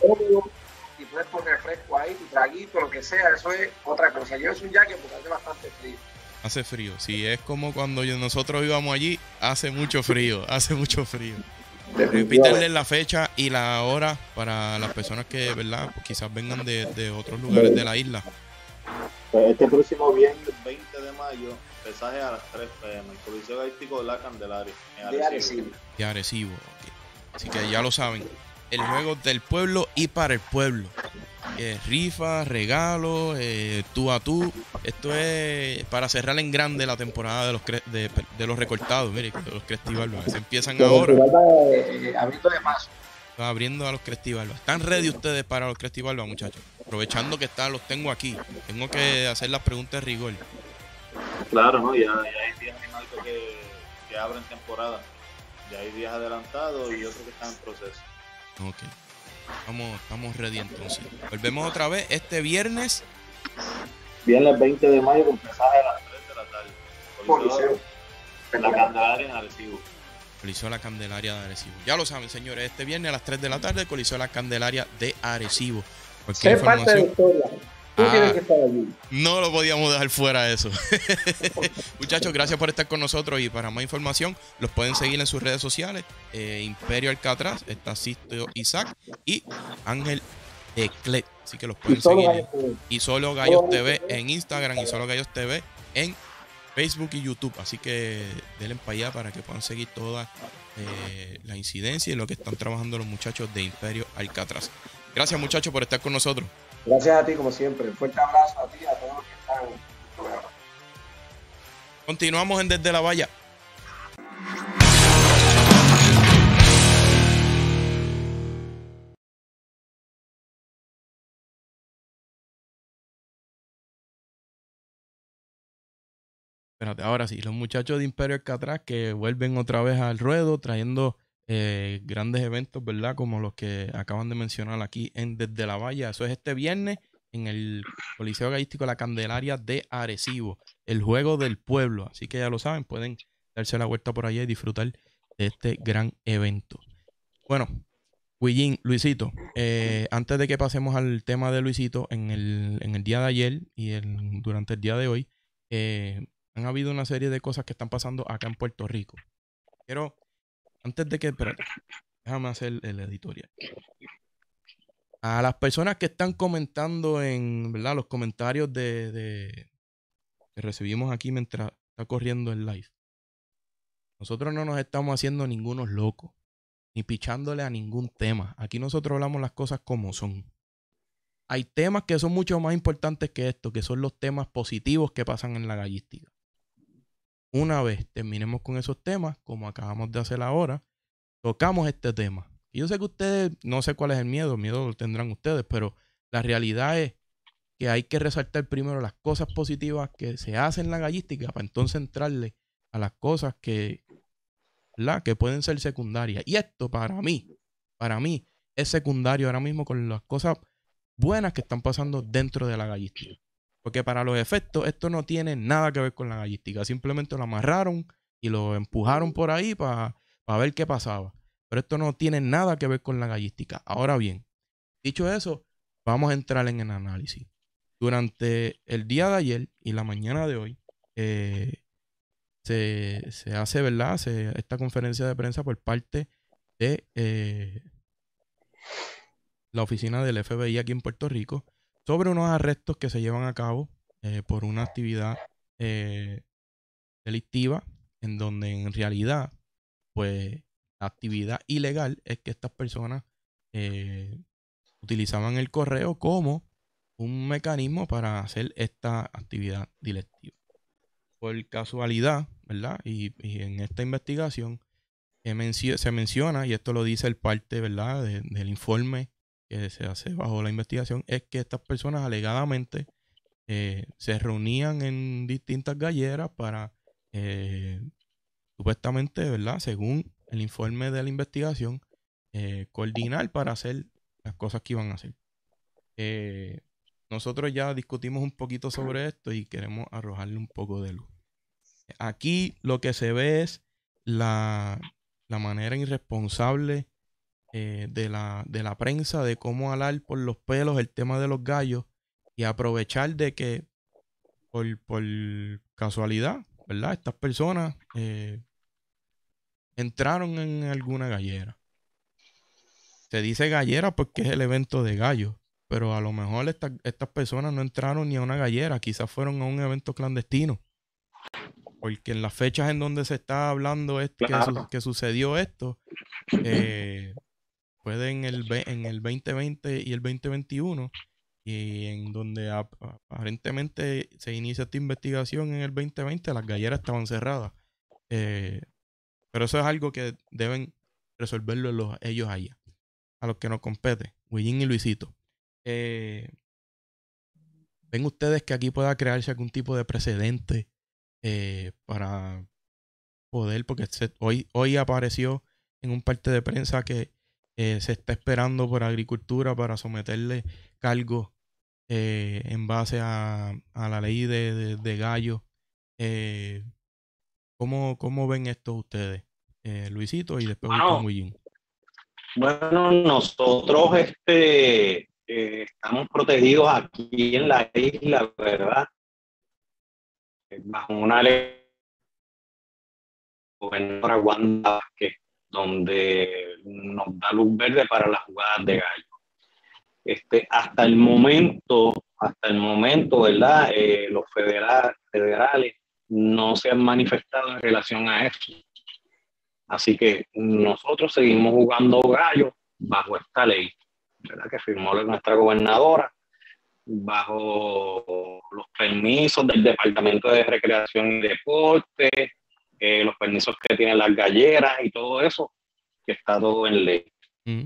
Y puedes poner refresco ahí, tu traguito, lo que sea. Eso es otra cosa. Yo es un jacket porque hace bastante frío. Hace frío. Sí, es como cuando yo- nosotros íbamos allí. Hace mucho frío. Hace mucho frío. Repítanle la fecha y la hora para las personas que, ¿verdad? Pues quizás vengan de, de otros lugares de la isla. Pues este próximo viernes veinte de mayo, pesaje a las tres pe eme, el Coliseo Artístico de La Candelaria, en De Arecibo. Arecibo. De Arecibo. Ok. Así que ya lo saben. El juego del pueblo y para el pueblo. Eh, rifa, regalo, eh, tú a tú. Esto es para cerrar en grande la temporada de los cre- de, de los recortados. Mire, de los Crestibalbas. Que se empiezan ahora. Eh, abriendo de paso. Están abriendo a los Crestibalbas. ¿Están ready ustedes para los Crestibalbas, muchachos? Aprovechando que están, los tengo aquí. Tengo que hacer las preguntas de rigor. Claro, ¿no? Ya, ya hay diez animales que, que abren temporada. Ya hay días adelantados y otros que están en proceso. Ok. Estamos, estamos ready entonces. Volvemos otra vez este viernes. Viernes veinte de mayo con pesaje a las tres de la tarde. Coliseo. La Candelaria en Arecibo. Coliseo La Candelaria de Arecibo. Ya lo saben, señores. Este viernes a las tres de la tarde, Coliseo La Candelaria de Arecibo. Sé parte de la historia. Tú Ah, tienes que estar allí. No lo podíamos dejar fuera de eso. Muchachos, gracias por estar con nosotros y para más información los pueden seguir en sus redes sociales. Eh, Imperio Alcatraz, está Sisto Isaac y Ángel Eclet. Así que los pueden Y solo seguir. Gallos T V. Y Solo Gallos T V en Instagram y Solo Gallos T V en Facebook y YouTube. Así que denle para allá para que puedan seguir toda eh, la incidencia y lo que están trabajando los muchachos de Imperio Alcatraz. Gracias, muchachos, por estar con nosotros. Gracias a ti, como siempre. Un fuerte abrazo a ti y a todos los que están en el programa. Continuamos en Desde la Valla. Espérate, ahora sí, los muchachos de Imperio Alcatraz que vuelven otra vez al ruedo trayendo eh, grandes eventos, ¿verdad? Como los que acaban de mencionar aquí en Desde la Valla. Eso es este viernes en el Coliseo Gallístico La Candelaria de Arecibo, el juego del pueblo. Así que ya lo saben, pueden darse la vuelta por allá y disfrutar de este gran evento. Bueno, Huillín, Luisito, eh, antes de que pasemos al tema de Luisito, en el, en el día de ayer y el, durante el día de hoy, eh, han habido una serie de cosas que están pasando acá en Puerto Rico. Pero antes de que... Espérate, déjame hacer el editorial. A las personas que están comentando en, ¿verdad?, los comentarios de, de que recibimos aquí mientras está corriendo el live. Nosotros no nos estamos haciendo ningunos locos, ni pichándole a ningún tema. Aquí nosotros hablamos las cosas como son. Hay temas que son mucho más importantes que esto, que son los temas positivos que pasan en la gallística. Una vez terminemos con esos temas, como acabamos de hacer ahora, tocamos este tema. Y yo sé que ustedes, no sé cuál es el miedo, el miedo lo tendrán ustedes, pero la realidad es que hay que resaltar primero las cosas positivas que se hacen en la gallística para entonces entrarle a las cosas que, ¿verdad?, que pueden ser secundarias. Y esto para mí, para mí es secundario ahora mismo con las cosas buenas que están pasando dentro de la gallística. Porque para los efectos esto no tiene nada que ver con la gallística. Simplemente lo amarraron y lo empujaron por ahí para pa ver qué pasaba. Pero esto no tiene nada que ver con la gallística. Ahora bien, dicho eso, vamos a entrar en el análisis. Durante el día de ayer y la mañana de hoy, eh, se, se hace, ¿verdad?, se, esta conferencia de prensa por parte de eh, la oficina del F B I aquí en Puerto Rico sobre unos arrestos que se llevan a cabo eh, por una actividad eh, delictiva en donde en realidad, pues, la actividad ilegal es que estas personas eh, utilizaban el correo como un mecanismo para hacer esta actividad delictiva. Por casualidad, ¿verdad? Y, y en esta investigación eh, mencio- se menciona, y esto lo dice el parte, ¿verdad?, de, del informe que se hace bajo la investigación, es que estas personas alegadamente eh, se reunían en distintas galleras para eh, supuestamente, ¿verdad?, según el informe de la investigación, eh, coordinar para hacer las cosas que iban a hacer. Eh, nosotros ya discutimos un poquito sobre esto y queremos arrojarle un poco de luz. Aquí lo que se ve es la, la manera irresponsable eh, de, la, de la prensa de cómo alar por los pelos el tema de los gallos y aprovechar de que por, por casualidad, ¿verdad?, estas personas eh, entraron en alguna gallera. Se dice gallera porque es el evento de gallos, pero a lo mejor esta, estas personas no entraron ni a una gallera, quizás fueron a un evento clandestino. Porque en las fechas en donde se está hablando esto, que, su, que sucedió esto, eh, fue en el, en el veinte veinte y el veinte veintiuno, y en donde ap aparentemente se inicia esta investigación en el veinte veinte, las galleras estaban cerradas. Eh, pero eso es algo que deben resolverlo los, ellos allá. A los que nos compete, Huillín y Luisito. Eh, ¿Ven ustedes que aquí pueda crearse algún tipo de precedente eh, para poder, porque se, hoy, hoy apareció en un parte de prensa que eh, se está esperando por Agricultura para someterle cargos eh, en base a, a la ley de, de, de gallo. Eh, ¿cómo, ¿Cómo ven esto ustedes? Eh, Luisito y después voy con Bueno, Willín. bueno, nosotros este, eh, estamos protegidos aquí en la isla, ¿verdad? Bajo una ley gobernadora Wanda Vázquez, donde nos da luz verde para las jugadas de gallo. Este, hasta el momento, hasta el momento, ¿verdad? Eh, los federal, federales no se han manifestado en relación a eso. Así que nosotros seguimos jugando gallo bajo esta ley, ¿verdad? Que firmó nuestra gobernadora, bajo los permisos del Departamento de Recreación y Deporte, eh, los permisos que tienen las galleras y todo eso, que está todo en ley. Mm.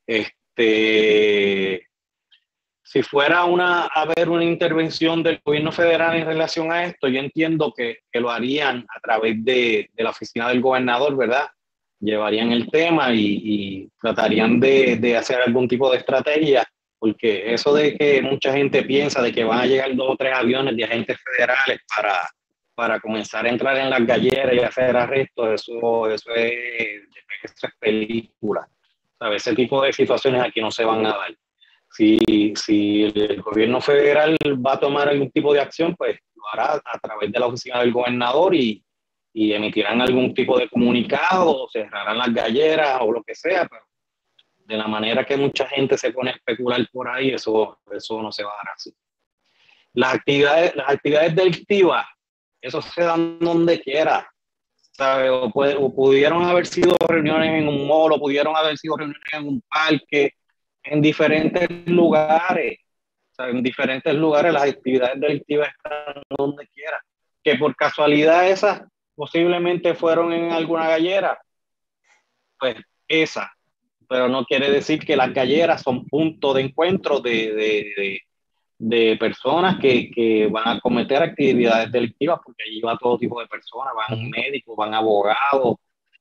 Este, si fuera una, a haber una intervención del gobierno federal en relación a esto, yo entiendo que, que lo harían a través de, de la oficina del gobernador, ¿verdad? Llevarían el tema y, y tratarían de, de hacer algún tipo de estrategia, porque eso de que mucha gente piensa de que van a llegar dos o tres aviones de agentes federales para, para comenzar a entrar en las galleras y hacer arrestos, eso, eso, es, eso es película. ¿Sabes? Ese tipo de situaciones aquí no se van a dar. Si, si el gobierno federal va a tomar algún tipo de acción, pues lo hará a través de la oficina del gobernador y, y emitirán algún tipo de comunicado, o cerrarán las galleras o lo que sea, pero de la manera que mucha gente se pone a especular por ahí, eso, eso no se va a dar así. Las actividades, las actividades delictivas, eso se dan donde quiera, ¿sabes? O, puede, o pudieron haber sido reuniones en un mall, o pudieron haber sido reuniones en un parque, en diferentes lugares, ¿sabes? En diferentes lugares las actividades delictivas están donde quiera. Que por casualidad esas posiblemente fueron en alguna gallera, pues esa. Pero no quiere decir que las galleras son puntos de encuentro de, de, de, de personas que, que van a cometer actividades delictivas, porque allí va todo tipo de personas, van médicos, van abogados,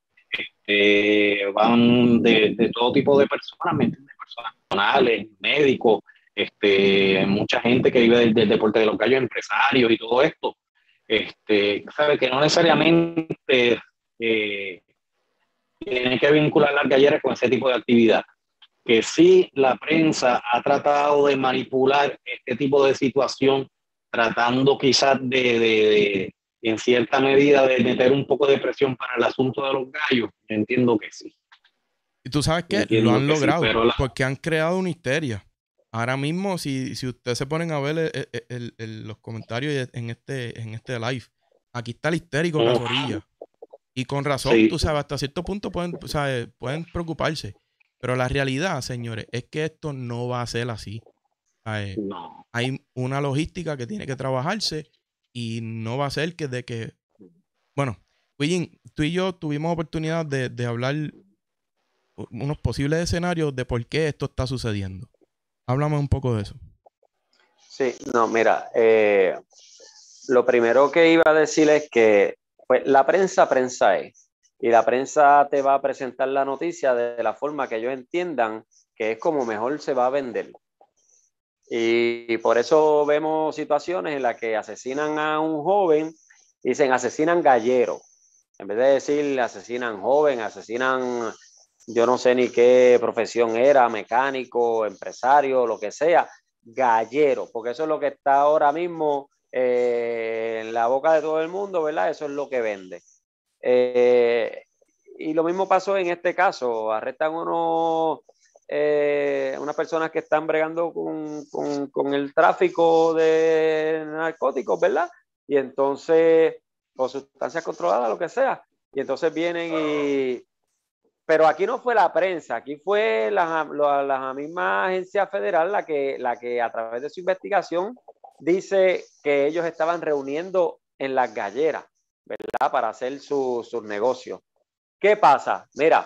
este, van de, de todo tipo de personas, ¿me entiendes? Personas personales, médicos, este, mucha gente que vive del, del deporte de los gallos, empresarios y todo esto. Este, sabe que no necesariamente eh, tienen que vincular las galleras con ese tipo de actividad. Que sí, la prensa ha tratado de manipular este tipo de situación, tratando quizás de, de, de en cierta medida, de meter un poco de presión para el asunto de los gallos. Yo entiendo que sí. Y tú sabes que lo han logrado, sí, la... porque han creado una histeria. Ahora mismo, si, si ustedes se ponen a ver el, el, el, el, los comentarios en este, en este live, aquí está el histérico Casorilla. Y con razón, sí. Tú sabes, hasta cierto punto pueden, ¿sabes? Pueden preocuparse. Pero la realidad, señores, es que esto no va a ser así. ¿Sabes? No. Hay una logística que tiene que trabajarse y no va a ser que de que... Bueno, Willín, tú y yo tuvimos oportunidad de, de hablar unos posibles escenarios de por qué esto está sucediendo. Háblame un poco de eso. Sí, no, mira, eh, lo primero que iba a decir es que pues, la prensa, prensa es. Y la prensa te va a presentar la noticia de la forma que ellos entiendan que es como mejor se va a vender. Y, y por eso vemos situaciones en las que asesinan a un joven y dicen asesinan gallero. En vez de decir asesinan joven, asesinan yo no sé ni qué profesión era, mecánico, empresario, lo que sea, gallero. Porque eso es lo que está ahora mismo eh, en la boca de todo el mundo, ¿verdad? Eso es lo que vende. Eh, y lo mismo pasó en este caso, arrestan unos, eh, unas personas que están bregando con, con, con el tráfico de narcóticos, ¿verdad? Y entonces, o sustancias controladas, lo que sea, y entonces vienen y... Pero aquí no fue la prensa, aquí fue la, la, la misma agencia federal la que, la que a través de su investigación dice que ellos estaban reuniendo en las galleras, ¿verdad? Para hacer sus su negocios. ¿Qué pasa? Mira,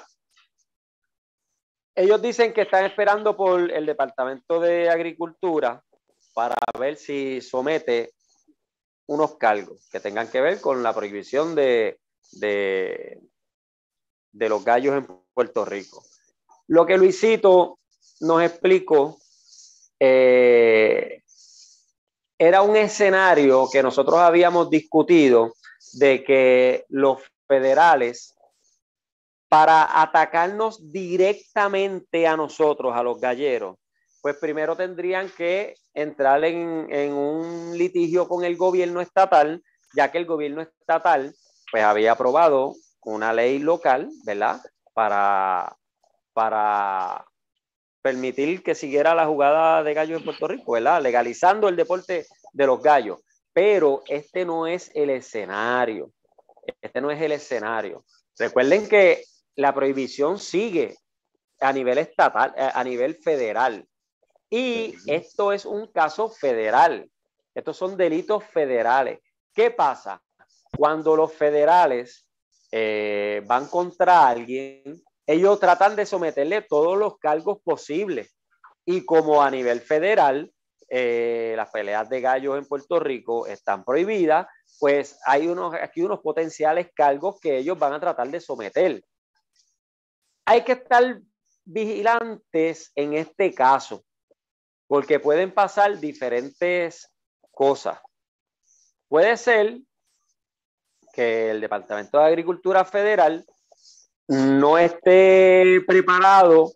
ellos dicen que están esperando por el Departamento de Agricultura para ver si somete unos cargos que tengan que ver con la prohibición de, de, de los gallos en Puerto Rico. Lo que Luisito nos explicó eh, era un escenario que nosotros habíamos discutido de que los federales, para atacarnos directamente a nosotros, a los galleros, pues primero tendrían que entrar en, en un litigio con el gobierno estatal, ya que el gobierno estatal pues había aprobado una ley local, ¿verdad? Para, para permitir que siguiera la jugada de gallos en Puerto Rico, ¿verdad? Legalizando el deporte de los gallos. Pero este no es el escenario. Este no es el escenario. Recuerden que la prohibición sigue a nivel estatal, a nivel federal. Y esto es un caso federal. Estos son delitos federales. ¿Qué pasa? Cuando los federales eh, van contra alguien, ellos tratan de someterle todos los cargos posibles. Y como a nivel federal, eh, las peleas de gallos en Puerto Rico están prohibidas, pues hay unos, aquí unos potenciales cargos que ellos van a tratar de someter. Hay que estar vigilantes en este caso, porque pueden pasar diferentes cosas. Puede ser que el Departamento de Agricultura Federal no esté preparado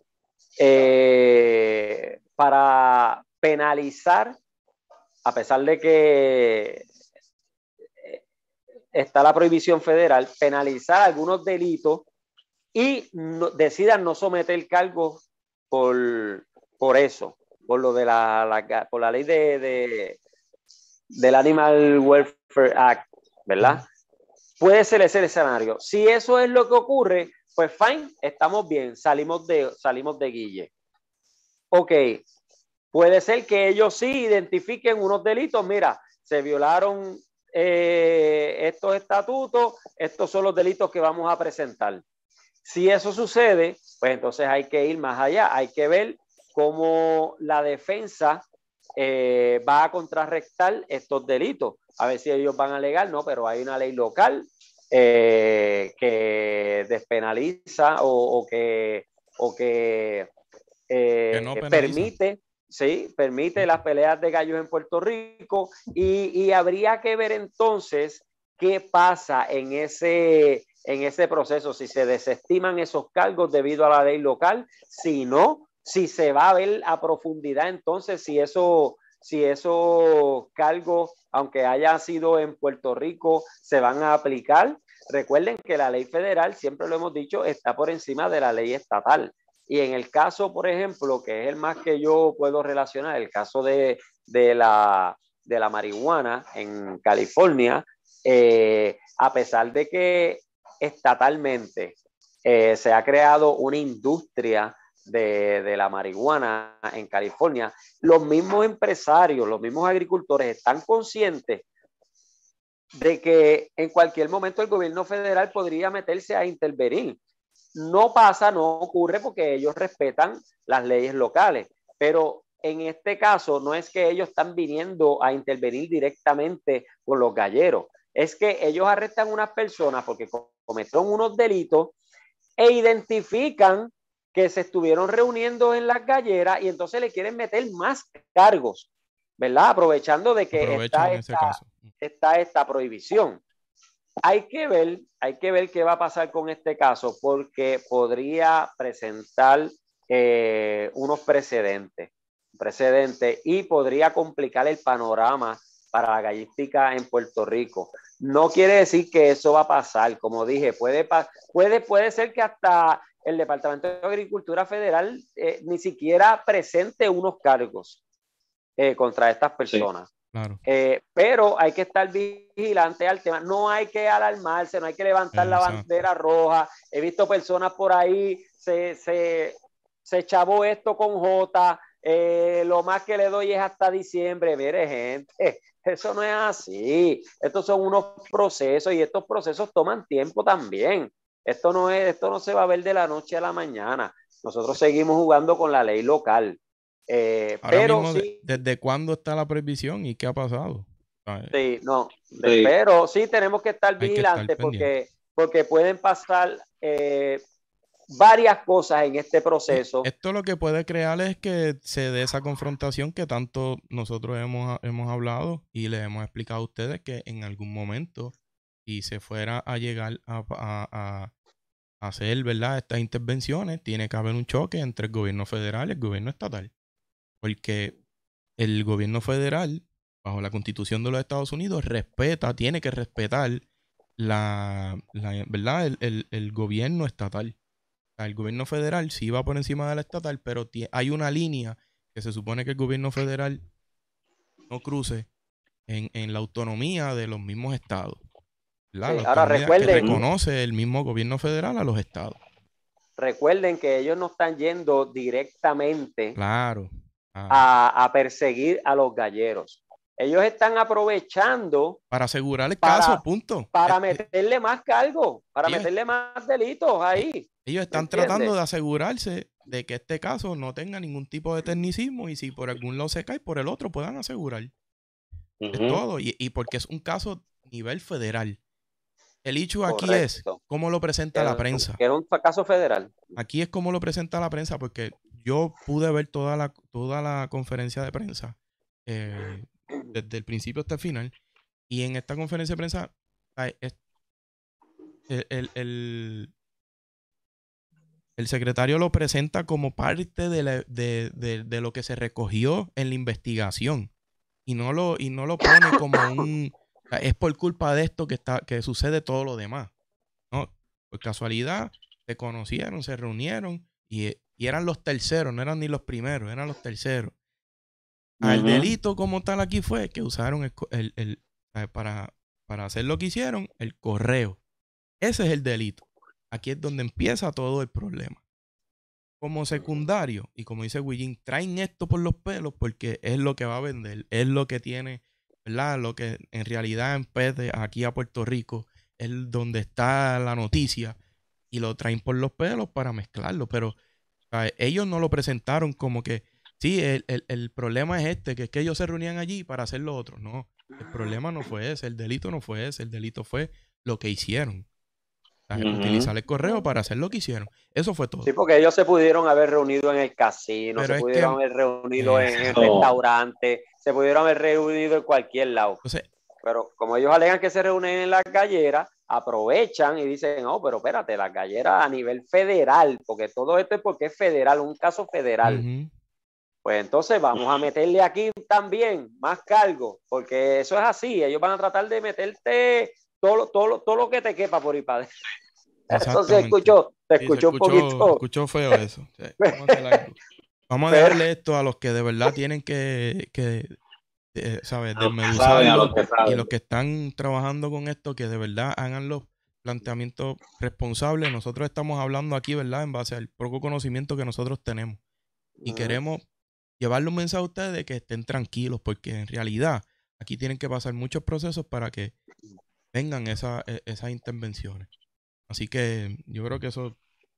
eh, para penalizar, a pesar de que está la prohibición federal, penalizar algunos delitos y no, decidan no someter cargos por, por eso, por lo de la, la por la ley de, de del Animal Welfare Act, ¿verdad? Puede ser ese escenario. Si eso es lo que ocurre, pues fine, estamos bien, salimos de, salimos de guille. Ok, puede ser que ellos sí identifiquen unos delitos. Mira, se violaron eh, estos estatutos, estos son los delitos que vamos a presentar. Si eso sucede, pues entonces hay que ir más allá, hay que ver cómo la defensa eh, va a contrarrestar estos delitos. A ver si ellos van a alegar, no, pero hay una ley local eh, que despenaliza o, o que, o que, eh, que no permite, sí, permite las peleas de gallos en Puerto Rico y, y habría que ver entonces qué pasa en ese, en ese proceso, si se desestiman esos cargos debido a la ley local, si no, si se va a ver a profundidad entonces si eso, si esos cargos, aunque hayan sido en Puerto Rico, se van a aplicar. Recuerden que la ley federal, siempre lo hemos dicho, está por encima de la ley estatal. Y en el caso, por ejemplo, que es el más que yo puedo relacionar, el caso de, de, la, de la marihuana en California, eh, a pesar de que estatalmente eh, se ha creado una industria de, de la marihuana en California, los mismos empresarios, los mismos agricultores están conscientes de que en cualquier momento el gobierno federal podría meterse a intervenir. No pasa, no ocurre porque ellos respetan las leyes locales, pero en este caso no es que ellos están viniendo a intervenir directamente con los galleros, es que ellos arrestan a unas personas porque cometieron unos delitos e identifican que se estuvieron reuniendo en las galleras y entonces le quieren meter más cargos, ¿verdad? Aprovechando de que está esta, está esta prohibición. Hay que ver, hay que ver qué va a pasar con este caso porque podría presentar eh, unos precedentes, precedentes y podría complicar el panorama para la gallística en Puerto Rico. No quiere decir que eso va a pasar, como dije, puede, puede, puede ser que hasta el Departamento de Agricultura Federal eh, ni siquiera presente unos cargos eh, contra estas personas. Sí. Claro. Eh, pero hay que estar vigilante al tema, no hay que alarmarse, no hay que levantar Exacto. la bandera roja. He visto personas por ahí, se, se, se chavó esto con J, eh, lo más que le doy es hasta diciembre. Mire, gente, eso no es así. Estos son unos procesos y estos procesos toman tiempo también. Esto no es, esto no se va a ver de la noche a la mañana. Nosotros seguimos jugando con la ley local. Eh, pero mismo, sí, ¿desde cuándo está la prohibición y qué ha pasado? Sí, no, sí. pero sí tenemos que estar vigilantes porque, porque pueden pasar eh, varias cosas en este proceso. Esto lo que puede crear es que se dé esa confrontación que tanto nosotros hemos, hemos hablado y le hemos explicado a ustedes que en algún momento, si se fuera a llegar a, a, a hacer, ¿verdad?, estas intervenciones, tiene que haber un choque entre el gobierno federal y el gobierno estatal. Porque el gobierno federal, bajo la Constitución de los Estados Unidos, respeta, tiene que respetar la, la ¿verdad?, el, el, el gobierno estatal. El gobierno federal sí va por encima de la estatal, pero hay una línea que se supone que el gobierno federal no cruce en, en la autonomía de los mismos estados. Sí, ahora recuerden que reconoce el mismo gobierno federal a los estados. Recuerden que ellos no están yendo directamente claro, ah. a, a perseguir a los galleros. Ellos están aprovechando para asegurar el para, caso, punto. Para meterle más cargos, para ellos, meterle más delitos ahí. Ellos están tratando de asegurarse de que este caso no tenga ningún tipo de tecnicismo y si por algún lado se cae, por el otro puedan asegurar. Uh-huh. Es todo. Y, y porque es un caso a nivel federal. El hecho aquí Correcto. Es cómo lo presenta que la prensa. Que es un caso federal. Aquí es cómo lo presenta la prensa, porque yo pude ver toda la, toda la conferencia de prensa eh, desde el principio hasta el final. Y en esta conferencia de prensa, es, el, el, el, el secretario lo presenta como parte de, la, de, de, de lo que se recogió en la investigación. Y no lo, y no lo pone como un... Es por culpa de esto que, está, que sucede todo lo demás. No, por casualidad se conocieron, se reunieron y, y eran los terceros, no eran ni los primeros, eran los terceros. Uh-huh. El delito como tal aquí fue que usaron el, el, el, el, para, para hacer lo que hicieron, el correo. Ese es el delito. Aquí es donde empieza todo el problema. Como secundario, y como dice Willín, traen esto por los pelos porque es lo que va a vender, es lo que tiene... ¿verdad? Lo que en realidad en vez de aquí a Puerto Rico es donde está la noticia y lo traen por los pelos para mezclarlo, pero o sea, ellos no lo presentaron como que sí, el, el, el problema es este, que es que ellos se reunían allí para hacer lo otro. No, el problema no fue ese, el delito no fue ese, el delito fue lo que hicieron. O sea, uh-huh. Utilizar el correo para hacer lo que hicieron. Eso fue todo. Sí, porque ellos se pudieron haber reunido en el casino, pero se pudieron que... haber reunido en el restaurante, se pudieron haber reunido en cualquier lado. Entonces, pero como ellos alegan que se reúnen en las galleras, aprovechan y dicen, no, pero espérate, las galleras a nivel federal, porque todo esto es porque es federal, un caso federal. Uh-huh. Pues entonces vamos a meterle aquí también más cargo, porque eso es así, ellos van a tratar de meterte todo lo, todo lo, todo lo que te quepa por ahí para adentro. Eso se escuchó, se sí, escuchó se un poquito. Escuchó feo eso. Sí, vamos, a vamos a dejarle esto a los que de verdad tienen que, que eh, ¿sabes? Desmeduzarlo. Y los que están trabajando con esto, que de verdad hagan los planteamientos responsables. Nosotros estamos hablando aquí, ¿verdad? En base al poco conocimiento que nosotros tenemos. Y uh-huh. queremos llevarle un mensaje a ustedes de que estén tranquilos, porque en realidad aquí tienen que pasar muchos procesos para que vengan esa, esas intervenciones. Así que yo creo que eso,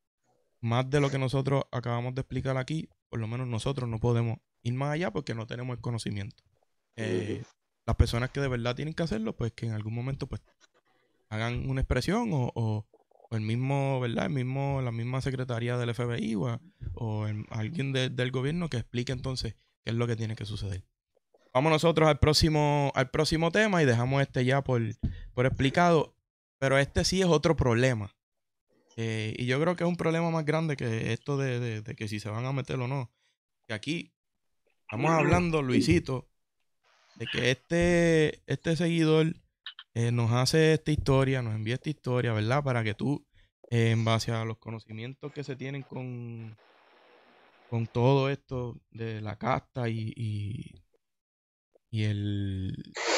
más de lo que nosotros acabamos de explicar aquí, por lo menos nosotros no podemos ir más allá porque no tenemos el conocimiento. Eh, las personas que de verdad tienen que hacerlo, pues que en algún momento pues hagan una expresión o, o, o el mismo, ¿verdad? El mismo, la misma secretaría del F B I o, o el, alguien de, del gobierno que explique entonces qué es lo que tiene que suceder. Vamos nosotros al próximo, al próximo tema y dejamos este ya por, por explicado. Pero este sí es otro problema. Eh, y yo creo que es un problema más grande que esto de, de, de que si se van a meter o no. Que aquí estamos hablando, Luisito, de que este, este seguidor eh, nos hace esta historia, nos envía esta historia, ¿verdad? Para que tú, eh, en base a los conocimientos que se tienen con, con todo esto de la casta y, y, y el...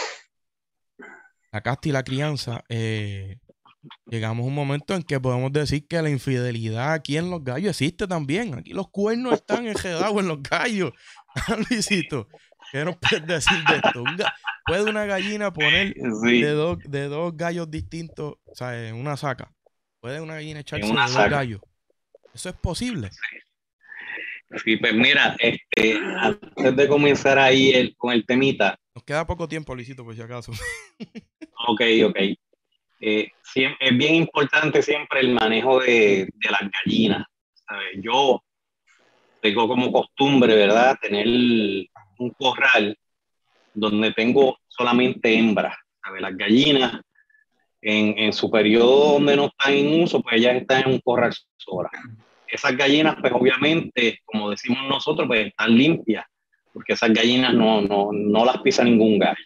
la casta y la crianza, eh, llegamos a un momento en que podemos decir que la infidelidad aquí en los gallos existe también. Aquí los cuernos están enredados en los gallos. Luisito, ¿qué nos puedes decir de esto? Un ga- ¿Puede una gallina poner sí. de, dos, de dos gallos distintos, o sea, en una saca? ¿Puede una gallina echarse de dos saca. gallos? ¿Eso es posible? Sí, pues mira, este, antes de comenzar ahí el, con el temita. Nos queda poco tiempo, Luisito, por si acaso. Ok, ok. eh, siempre, es bien importante siempre el manejo de, de las gallinas, ¿sabes? Yo tengo como costumbre, ¿verdad?, tener un corral donde tengo solamente hembras, ¿sabes? Las gallinas en, en su periodo donde no están en uso, pues ellas están en un corral sola. Esas gallinas, pues obviamente, como decimos nosotros, pues están limpias, porque esas gallinas no, no, no las pisa ningún gallo.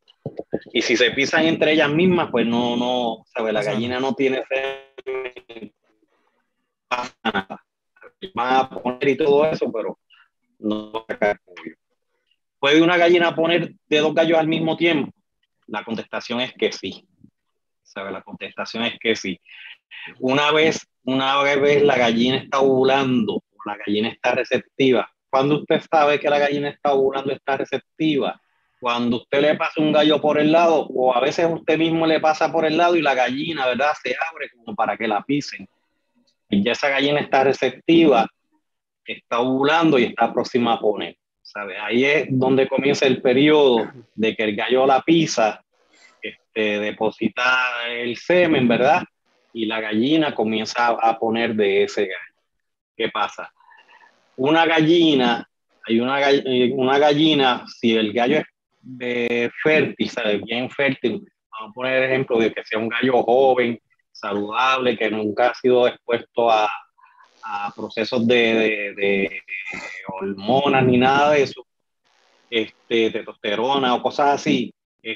Y si se pisan entre ellas mismas, pues no, no, ¿sabes? La gallina no tiene semen, pasa nada. Van a poner y todo eso, pero no va a sacar pollo. ¿Puede una gallina poner de dos gallos al mismo tiempo? La contestación es que sí. ¿Sabe? La contestación es que sí. Una vez, una vez la gallina está ovulando, la gallina está receptiva. ¿Cuándo usted sabe que la gallina está ovulando, está receptiva? Cuando usted le pasa un gallo por el lado, o a veces usted mismo le pasa por el lado y la gallina, ¿verdad?, se abre como para que la pisen. Y ya esa gallina está receptiva, está ovulando y está próxima a poner. ¿Sabe? Ahí es donde comienza el periodo de que el gallo la pisa, este, deposita el semen, ¿verdad? Y la gallina comienza a poner de ese gallo. ¿Qué pasa? Una gallina, hay una, una gallina, si el gallo es eh, fértil, ¿sabes? Bien fértil, vamos a poner el ejemplo de que sea un gallo joven, saludable, que nunca ha sido expuesto a, a procesos de, de, de hormonas ni nada de eso, este, testosterona o cosas así,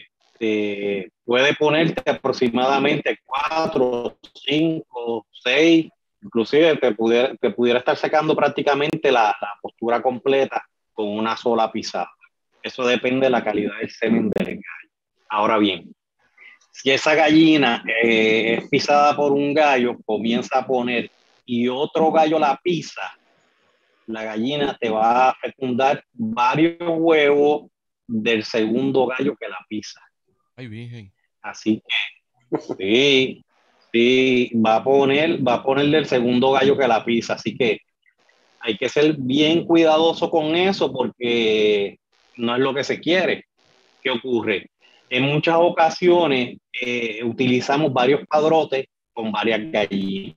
este, puede ponerte aproximadamente cuatro, cinco, seis, inclusive te pudiera, te pudiera estar sacando prácticamente la, la postura completa con una sola pisada. Eso depende de la calidad del semen del gallo. Ahora bien, si esa gallina eh, es pisada por un gallo, comienza a poner y otro gallo la pisa, la gallina te va a fecundar varios huevos del segundo gallo que la pisa. Ay, virgen. Así que sí, sí, va a poner, va a ponerle el segundo gallo que la pisa. Así que hay que ser bien cuidadoso con eso porque no es lo que se quiere. ¿Qué ocurre? En muchas ocasiones eh, utilizamos varios padrotes con varias gallinas.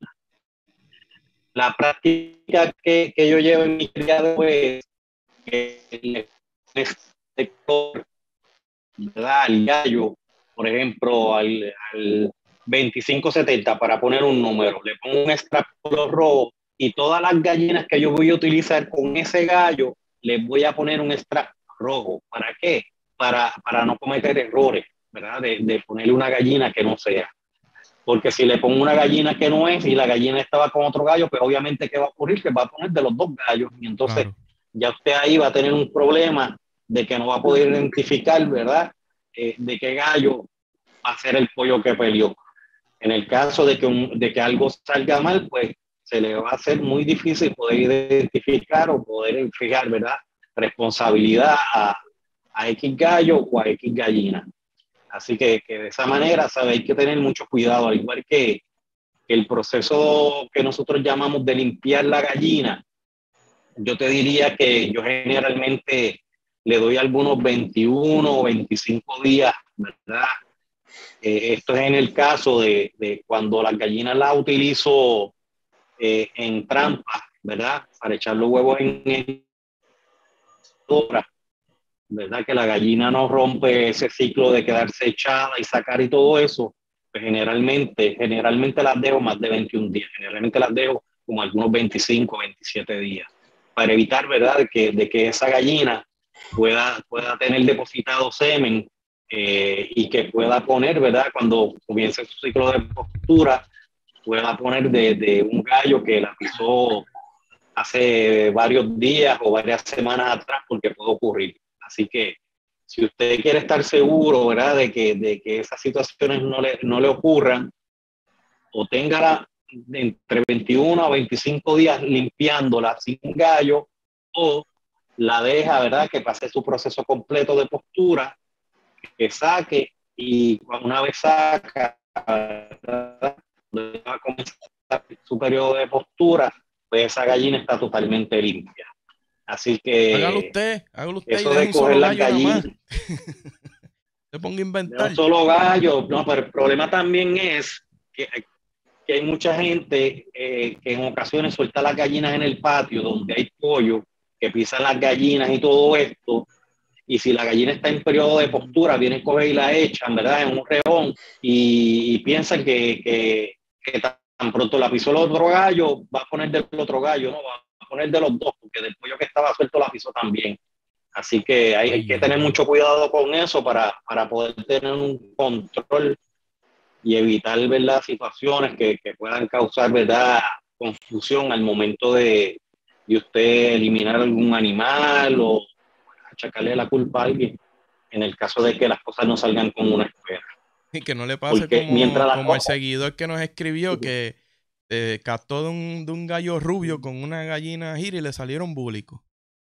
La práctica que, que yo llevo en mi criado es que el sector, ¿verdad?, al gallo, por ejemplo, al, al veinticinco setenta, para poner un número, le pongo un extra color rojo y todas las gallinas que yo voy a utilizar con ese gallo, les voy a poner un extra rojo. ¿Para qué? Para, para no cometer errores, ¿verdad? De, de ponerle una gallina que no sea. Porque si le pongo una gallina que no es y la gallina estaba con otro gallo, pues obviamente ¿qué va a ocurrir? Que va a poner de los dos gallos y entonces claro, ya usted ahí va a tener un problema de que no va a poder identificar, ¿verdad?, eh, de qué gallo va a ser el pollo que peleó. En el caso de que, un, de que algo salga mal, pues se le va a hacer muy difícil poder identificar o poder fijar, ¿verdad?, responsabilidad a, a X gallo o a X gallina. Así que, que de esa manera, ¿sabe?, hay que tener mucho cuidado, al igual que, que el proceso que nosotros llamamos de limpiar la gallina. Yo te diría que yo generalmente le doy algunos veintiuno o veinticinco días, ¿verdad? Eh, esto es en el caso de, de cuando las gallinas las utilizo eh, en trampas, ¿verdad?, para echar los huevos en el ¿verdad?, que la gallina no rompe ese ciclo de quedarse echada y sacar y todo eso. Pues generalmente, generalmente las dejo más de veintiún días, generalmente las dejo como algunos veinticinco, veintisiete días, para evitar, ¿verdad?, de que, de que esa gallina pueda, pueda tener depositado semen eh, y que pueda poner, ¿verdad?, cuando comience su ciclo de postura, pueda poner de, de un gallo que la pisó hace varios días o varias semanas atrás, porque puede ocurrir. Así que si usted quiere estar seguro, ¿verdad?, de que, de que esas situaciones no le, no le ocurran, o tenga entre veintiuno a veinticinco días limpiándola sin gallo, o la deja, ¿verdad?, que pase su proceso completo de postura, que saque, y una vez saca, ¿verdad?, va a comenzar su periodo de postura, pues esa gallina está totalmente limpia. Así que hágalo usted, hágalo usted eso y de deje un coger solo las gallo nada más. Se ponga a De inventar. un solo gallo. No, pero el problema también es que, que hay mucha gente eh, que en ocasiones suelta las gallinas en el patio donde hay pollo, que pisan las gallinas y todo esto. Y si la gallina está en periodo de postura, vienen, cogen y la echan, ¿verdad? En un reón y, y piensan que, que, que tan pronto la pisó el otro gallo, va a poner del otro gallo, no, va a poner de los dos, porque del pollo que estaba suelto la pisó también. Así que hay, hay que tener mucho cuidado con eso para, para poder tener un control y evitar, ¿verdad?, situaciones que, que puedan causar, ¿verdad?, confusión al momento de, de usted eliminar algún animal o achacarle la culpa a alguien en el caso de que las cosas no salgan como una espera. Y que no le pase Porque como, mientras la como el cosa- seguidor que nos escribió que eh, captó de un, de un gallo rubio con una gallina gira y le salieron búlicos.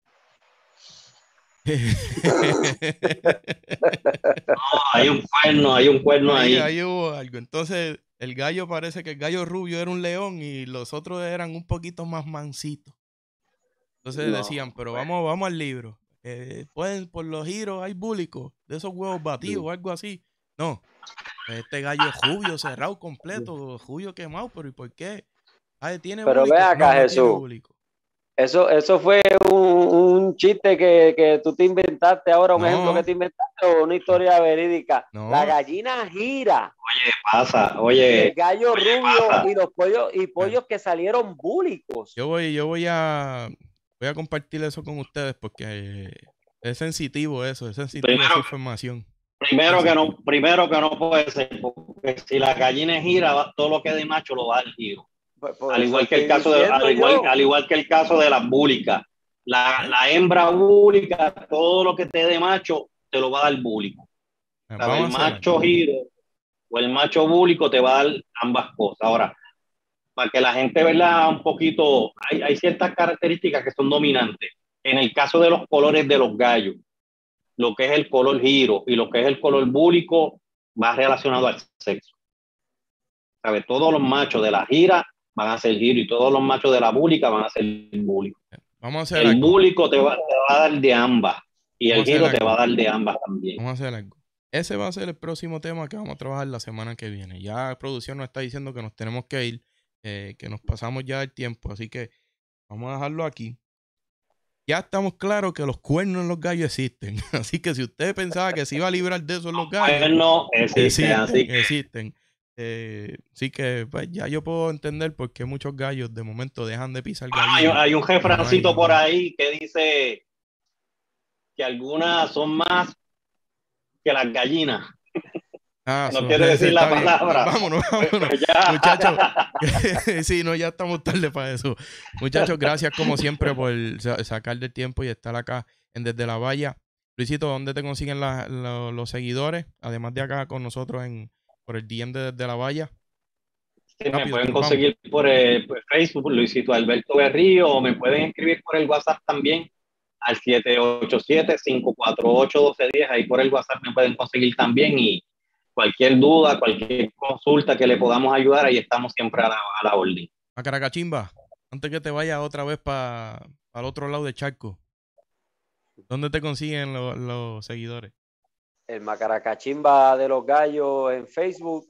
No, hay un cuerno, hay un cuerno ahí, ahí. ahí hubo algo. Entonces, el gallo parece que el gallo rubio era un león y los otros eran un poquito más mansitos. Entonces No, decían, pero bueno. vamos, vamos al libro. Eh, pueden, por los giros hay búlicos, de esos huevos batidos o algo así. No, este gallo es rubio, cerrado, completo, rubio quemado, pero ¿y por qué? Ah, ¿tiene Pero búlico? ve acá, No, no tiene Jesús. búlico. Eso, eso fue un, un chiste que, que tú te inventaste ahora, un No. ejemplo que te inventaste o una historia verídica. No. La gallina gira. Oye, pasa, Y oye, el gallo oye, rubio pasa. y los pollos y pollos que salieron búlicos. Yo voy, yo voy a voy a compartir eso con ustedes porque eh, es sensitivo eso, es sensitivo Primero- esa información. Primero que no, primero que no puede ser, porque si la gallina gira, va- todo lo que es de macho lo va al giro. Por- por Al eso igual que el estoy caso de, diciendo al igual, yo. al igual que el caso de las búlicas. La, la hembra búlica, todo lo que te dé macho, te lo va a dar búlico. Eh, ¿Sabe? Vamos El a hacer macho algo. giro o el macho búlico te va a dar ambas cosas. Ahora, para que la gente vea un poquito, hay, hay ciertas características que son dominantes. En el caso de los colores de los gallos, lo que es el color giro y lo que es el color búlico va relacionado al sexo. ¿Sabe? Todos los machos de la gira van a ser giro y todos los machos de la búlica van a ser búlico. Vamos a hacer El algo. búlico te va, te va a dar de ambas y Vamos el a hacer giro te algo. va a dar de ambas también. Vamos a hacer algo. Ese va a ser el próximo tema que vamos a trabajar la semana que viene. Ya producción nos está diciendo que nos tenemos que ir, eh, que nos pasamos ya el tiempo, así que vamos a dejarlo aquí. Ya estamos claros que los cuernos en los gallos existen. Así que si usted pensaba que se iba a librar de eso en los gallos, Pues no existe, existen, así que existen. Eh, así que pues, ya yo puedo entender por qué muchos gallos de momento dejan de pisar bueno, hay, gallinas. hay un refrancito No hay- por ahí que dice que algunas son más que las gallinas. Ah, No so- quiere ese decir la está bien. palabra. Vámonos, vámonos. Pues ya. Muchachos, sí, no, ya estamos tarde para eso. Muchachos, gracias como siempre por sa- sacar del tiempo y estar acá en Desde la Valla. Luisito, ¿dónde te consiguen la- lo- los seguidores? Además de acá con nosotros en por el D M de Desde la Valla. Sí, me Rápido, pueden que nos conseguir por, el, por Facebook, Luisito Alberto Berrío, o me pueden escribir por el WhatsApp también al siete ocho siete, cinco cuatro ocho, uno dos uno cero. Ahí por el WhatsApp me pueden conseguir también y cualquier duda, cualquier consulta que le podamos ayudar, ahí estamos siempre a la, a la orden. A Caracachimba, antes que te vayas otra vez para el otro lado de Charco. ¿Dónde te consiguen lo- los seguidores? El Macaracachimba de los Gallos en Facebook.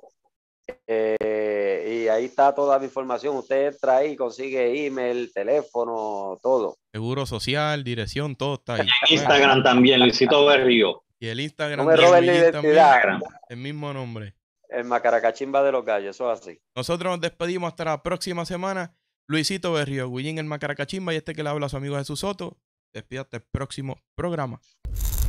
Eh, y ahí está toda mi información. Usted entra ahí, consigue email, teléfono, todo. Seguro social, dirección, todo está ahí. En Instagram también, Luisito Berrío. Y el Instagram No me de roben la Luisín también, identidad. el mismo nombre. El Macaracachimba de los Gallos, eso es así. Nosotros nos despedimos hasta la próxima semana. Luisito Berrío, Guillín el Macaracachimba y este que le habla a su amigo Jesús Soto. Despídate el próximo programa.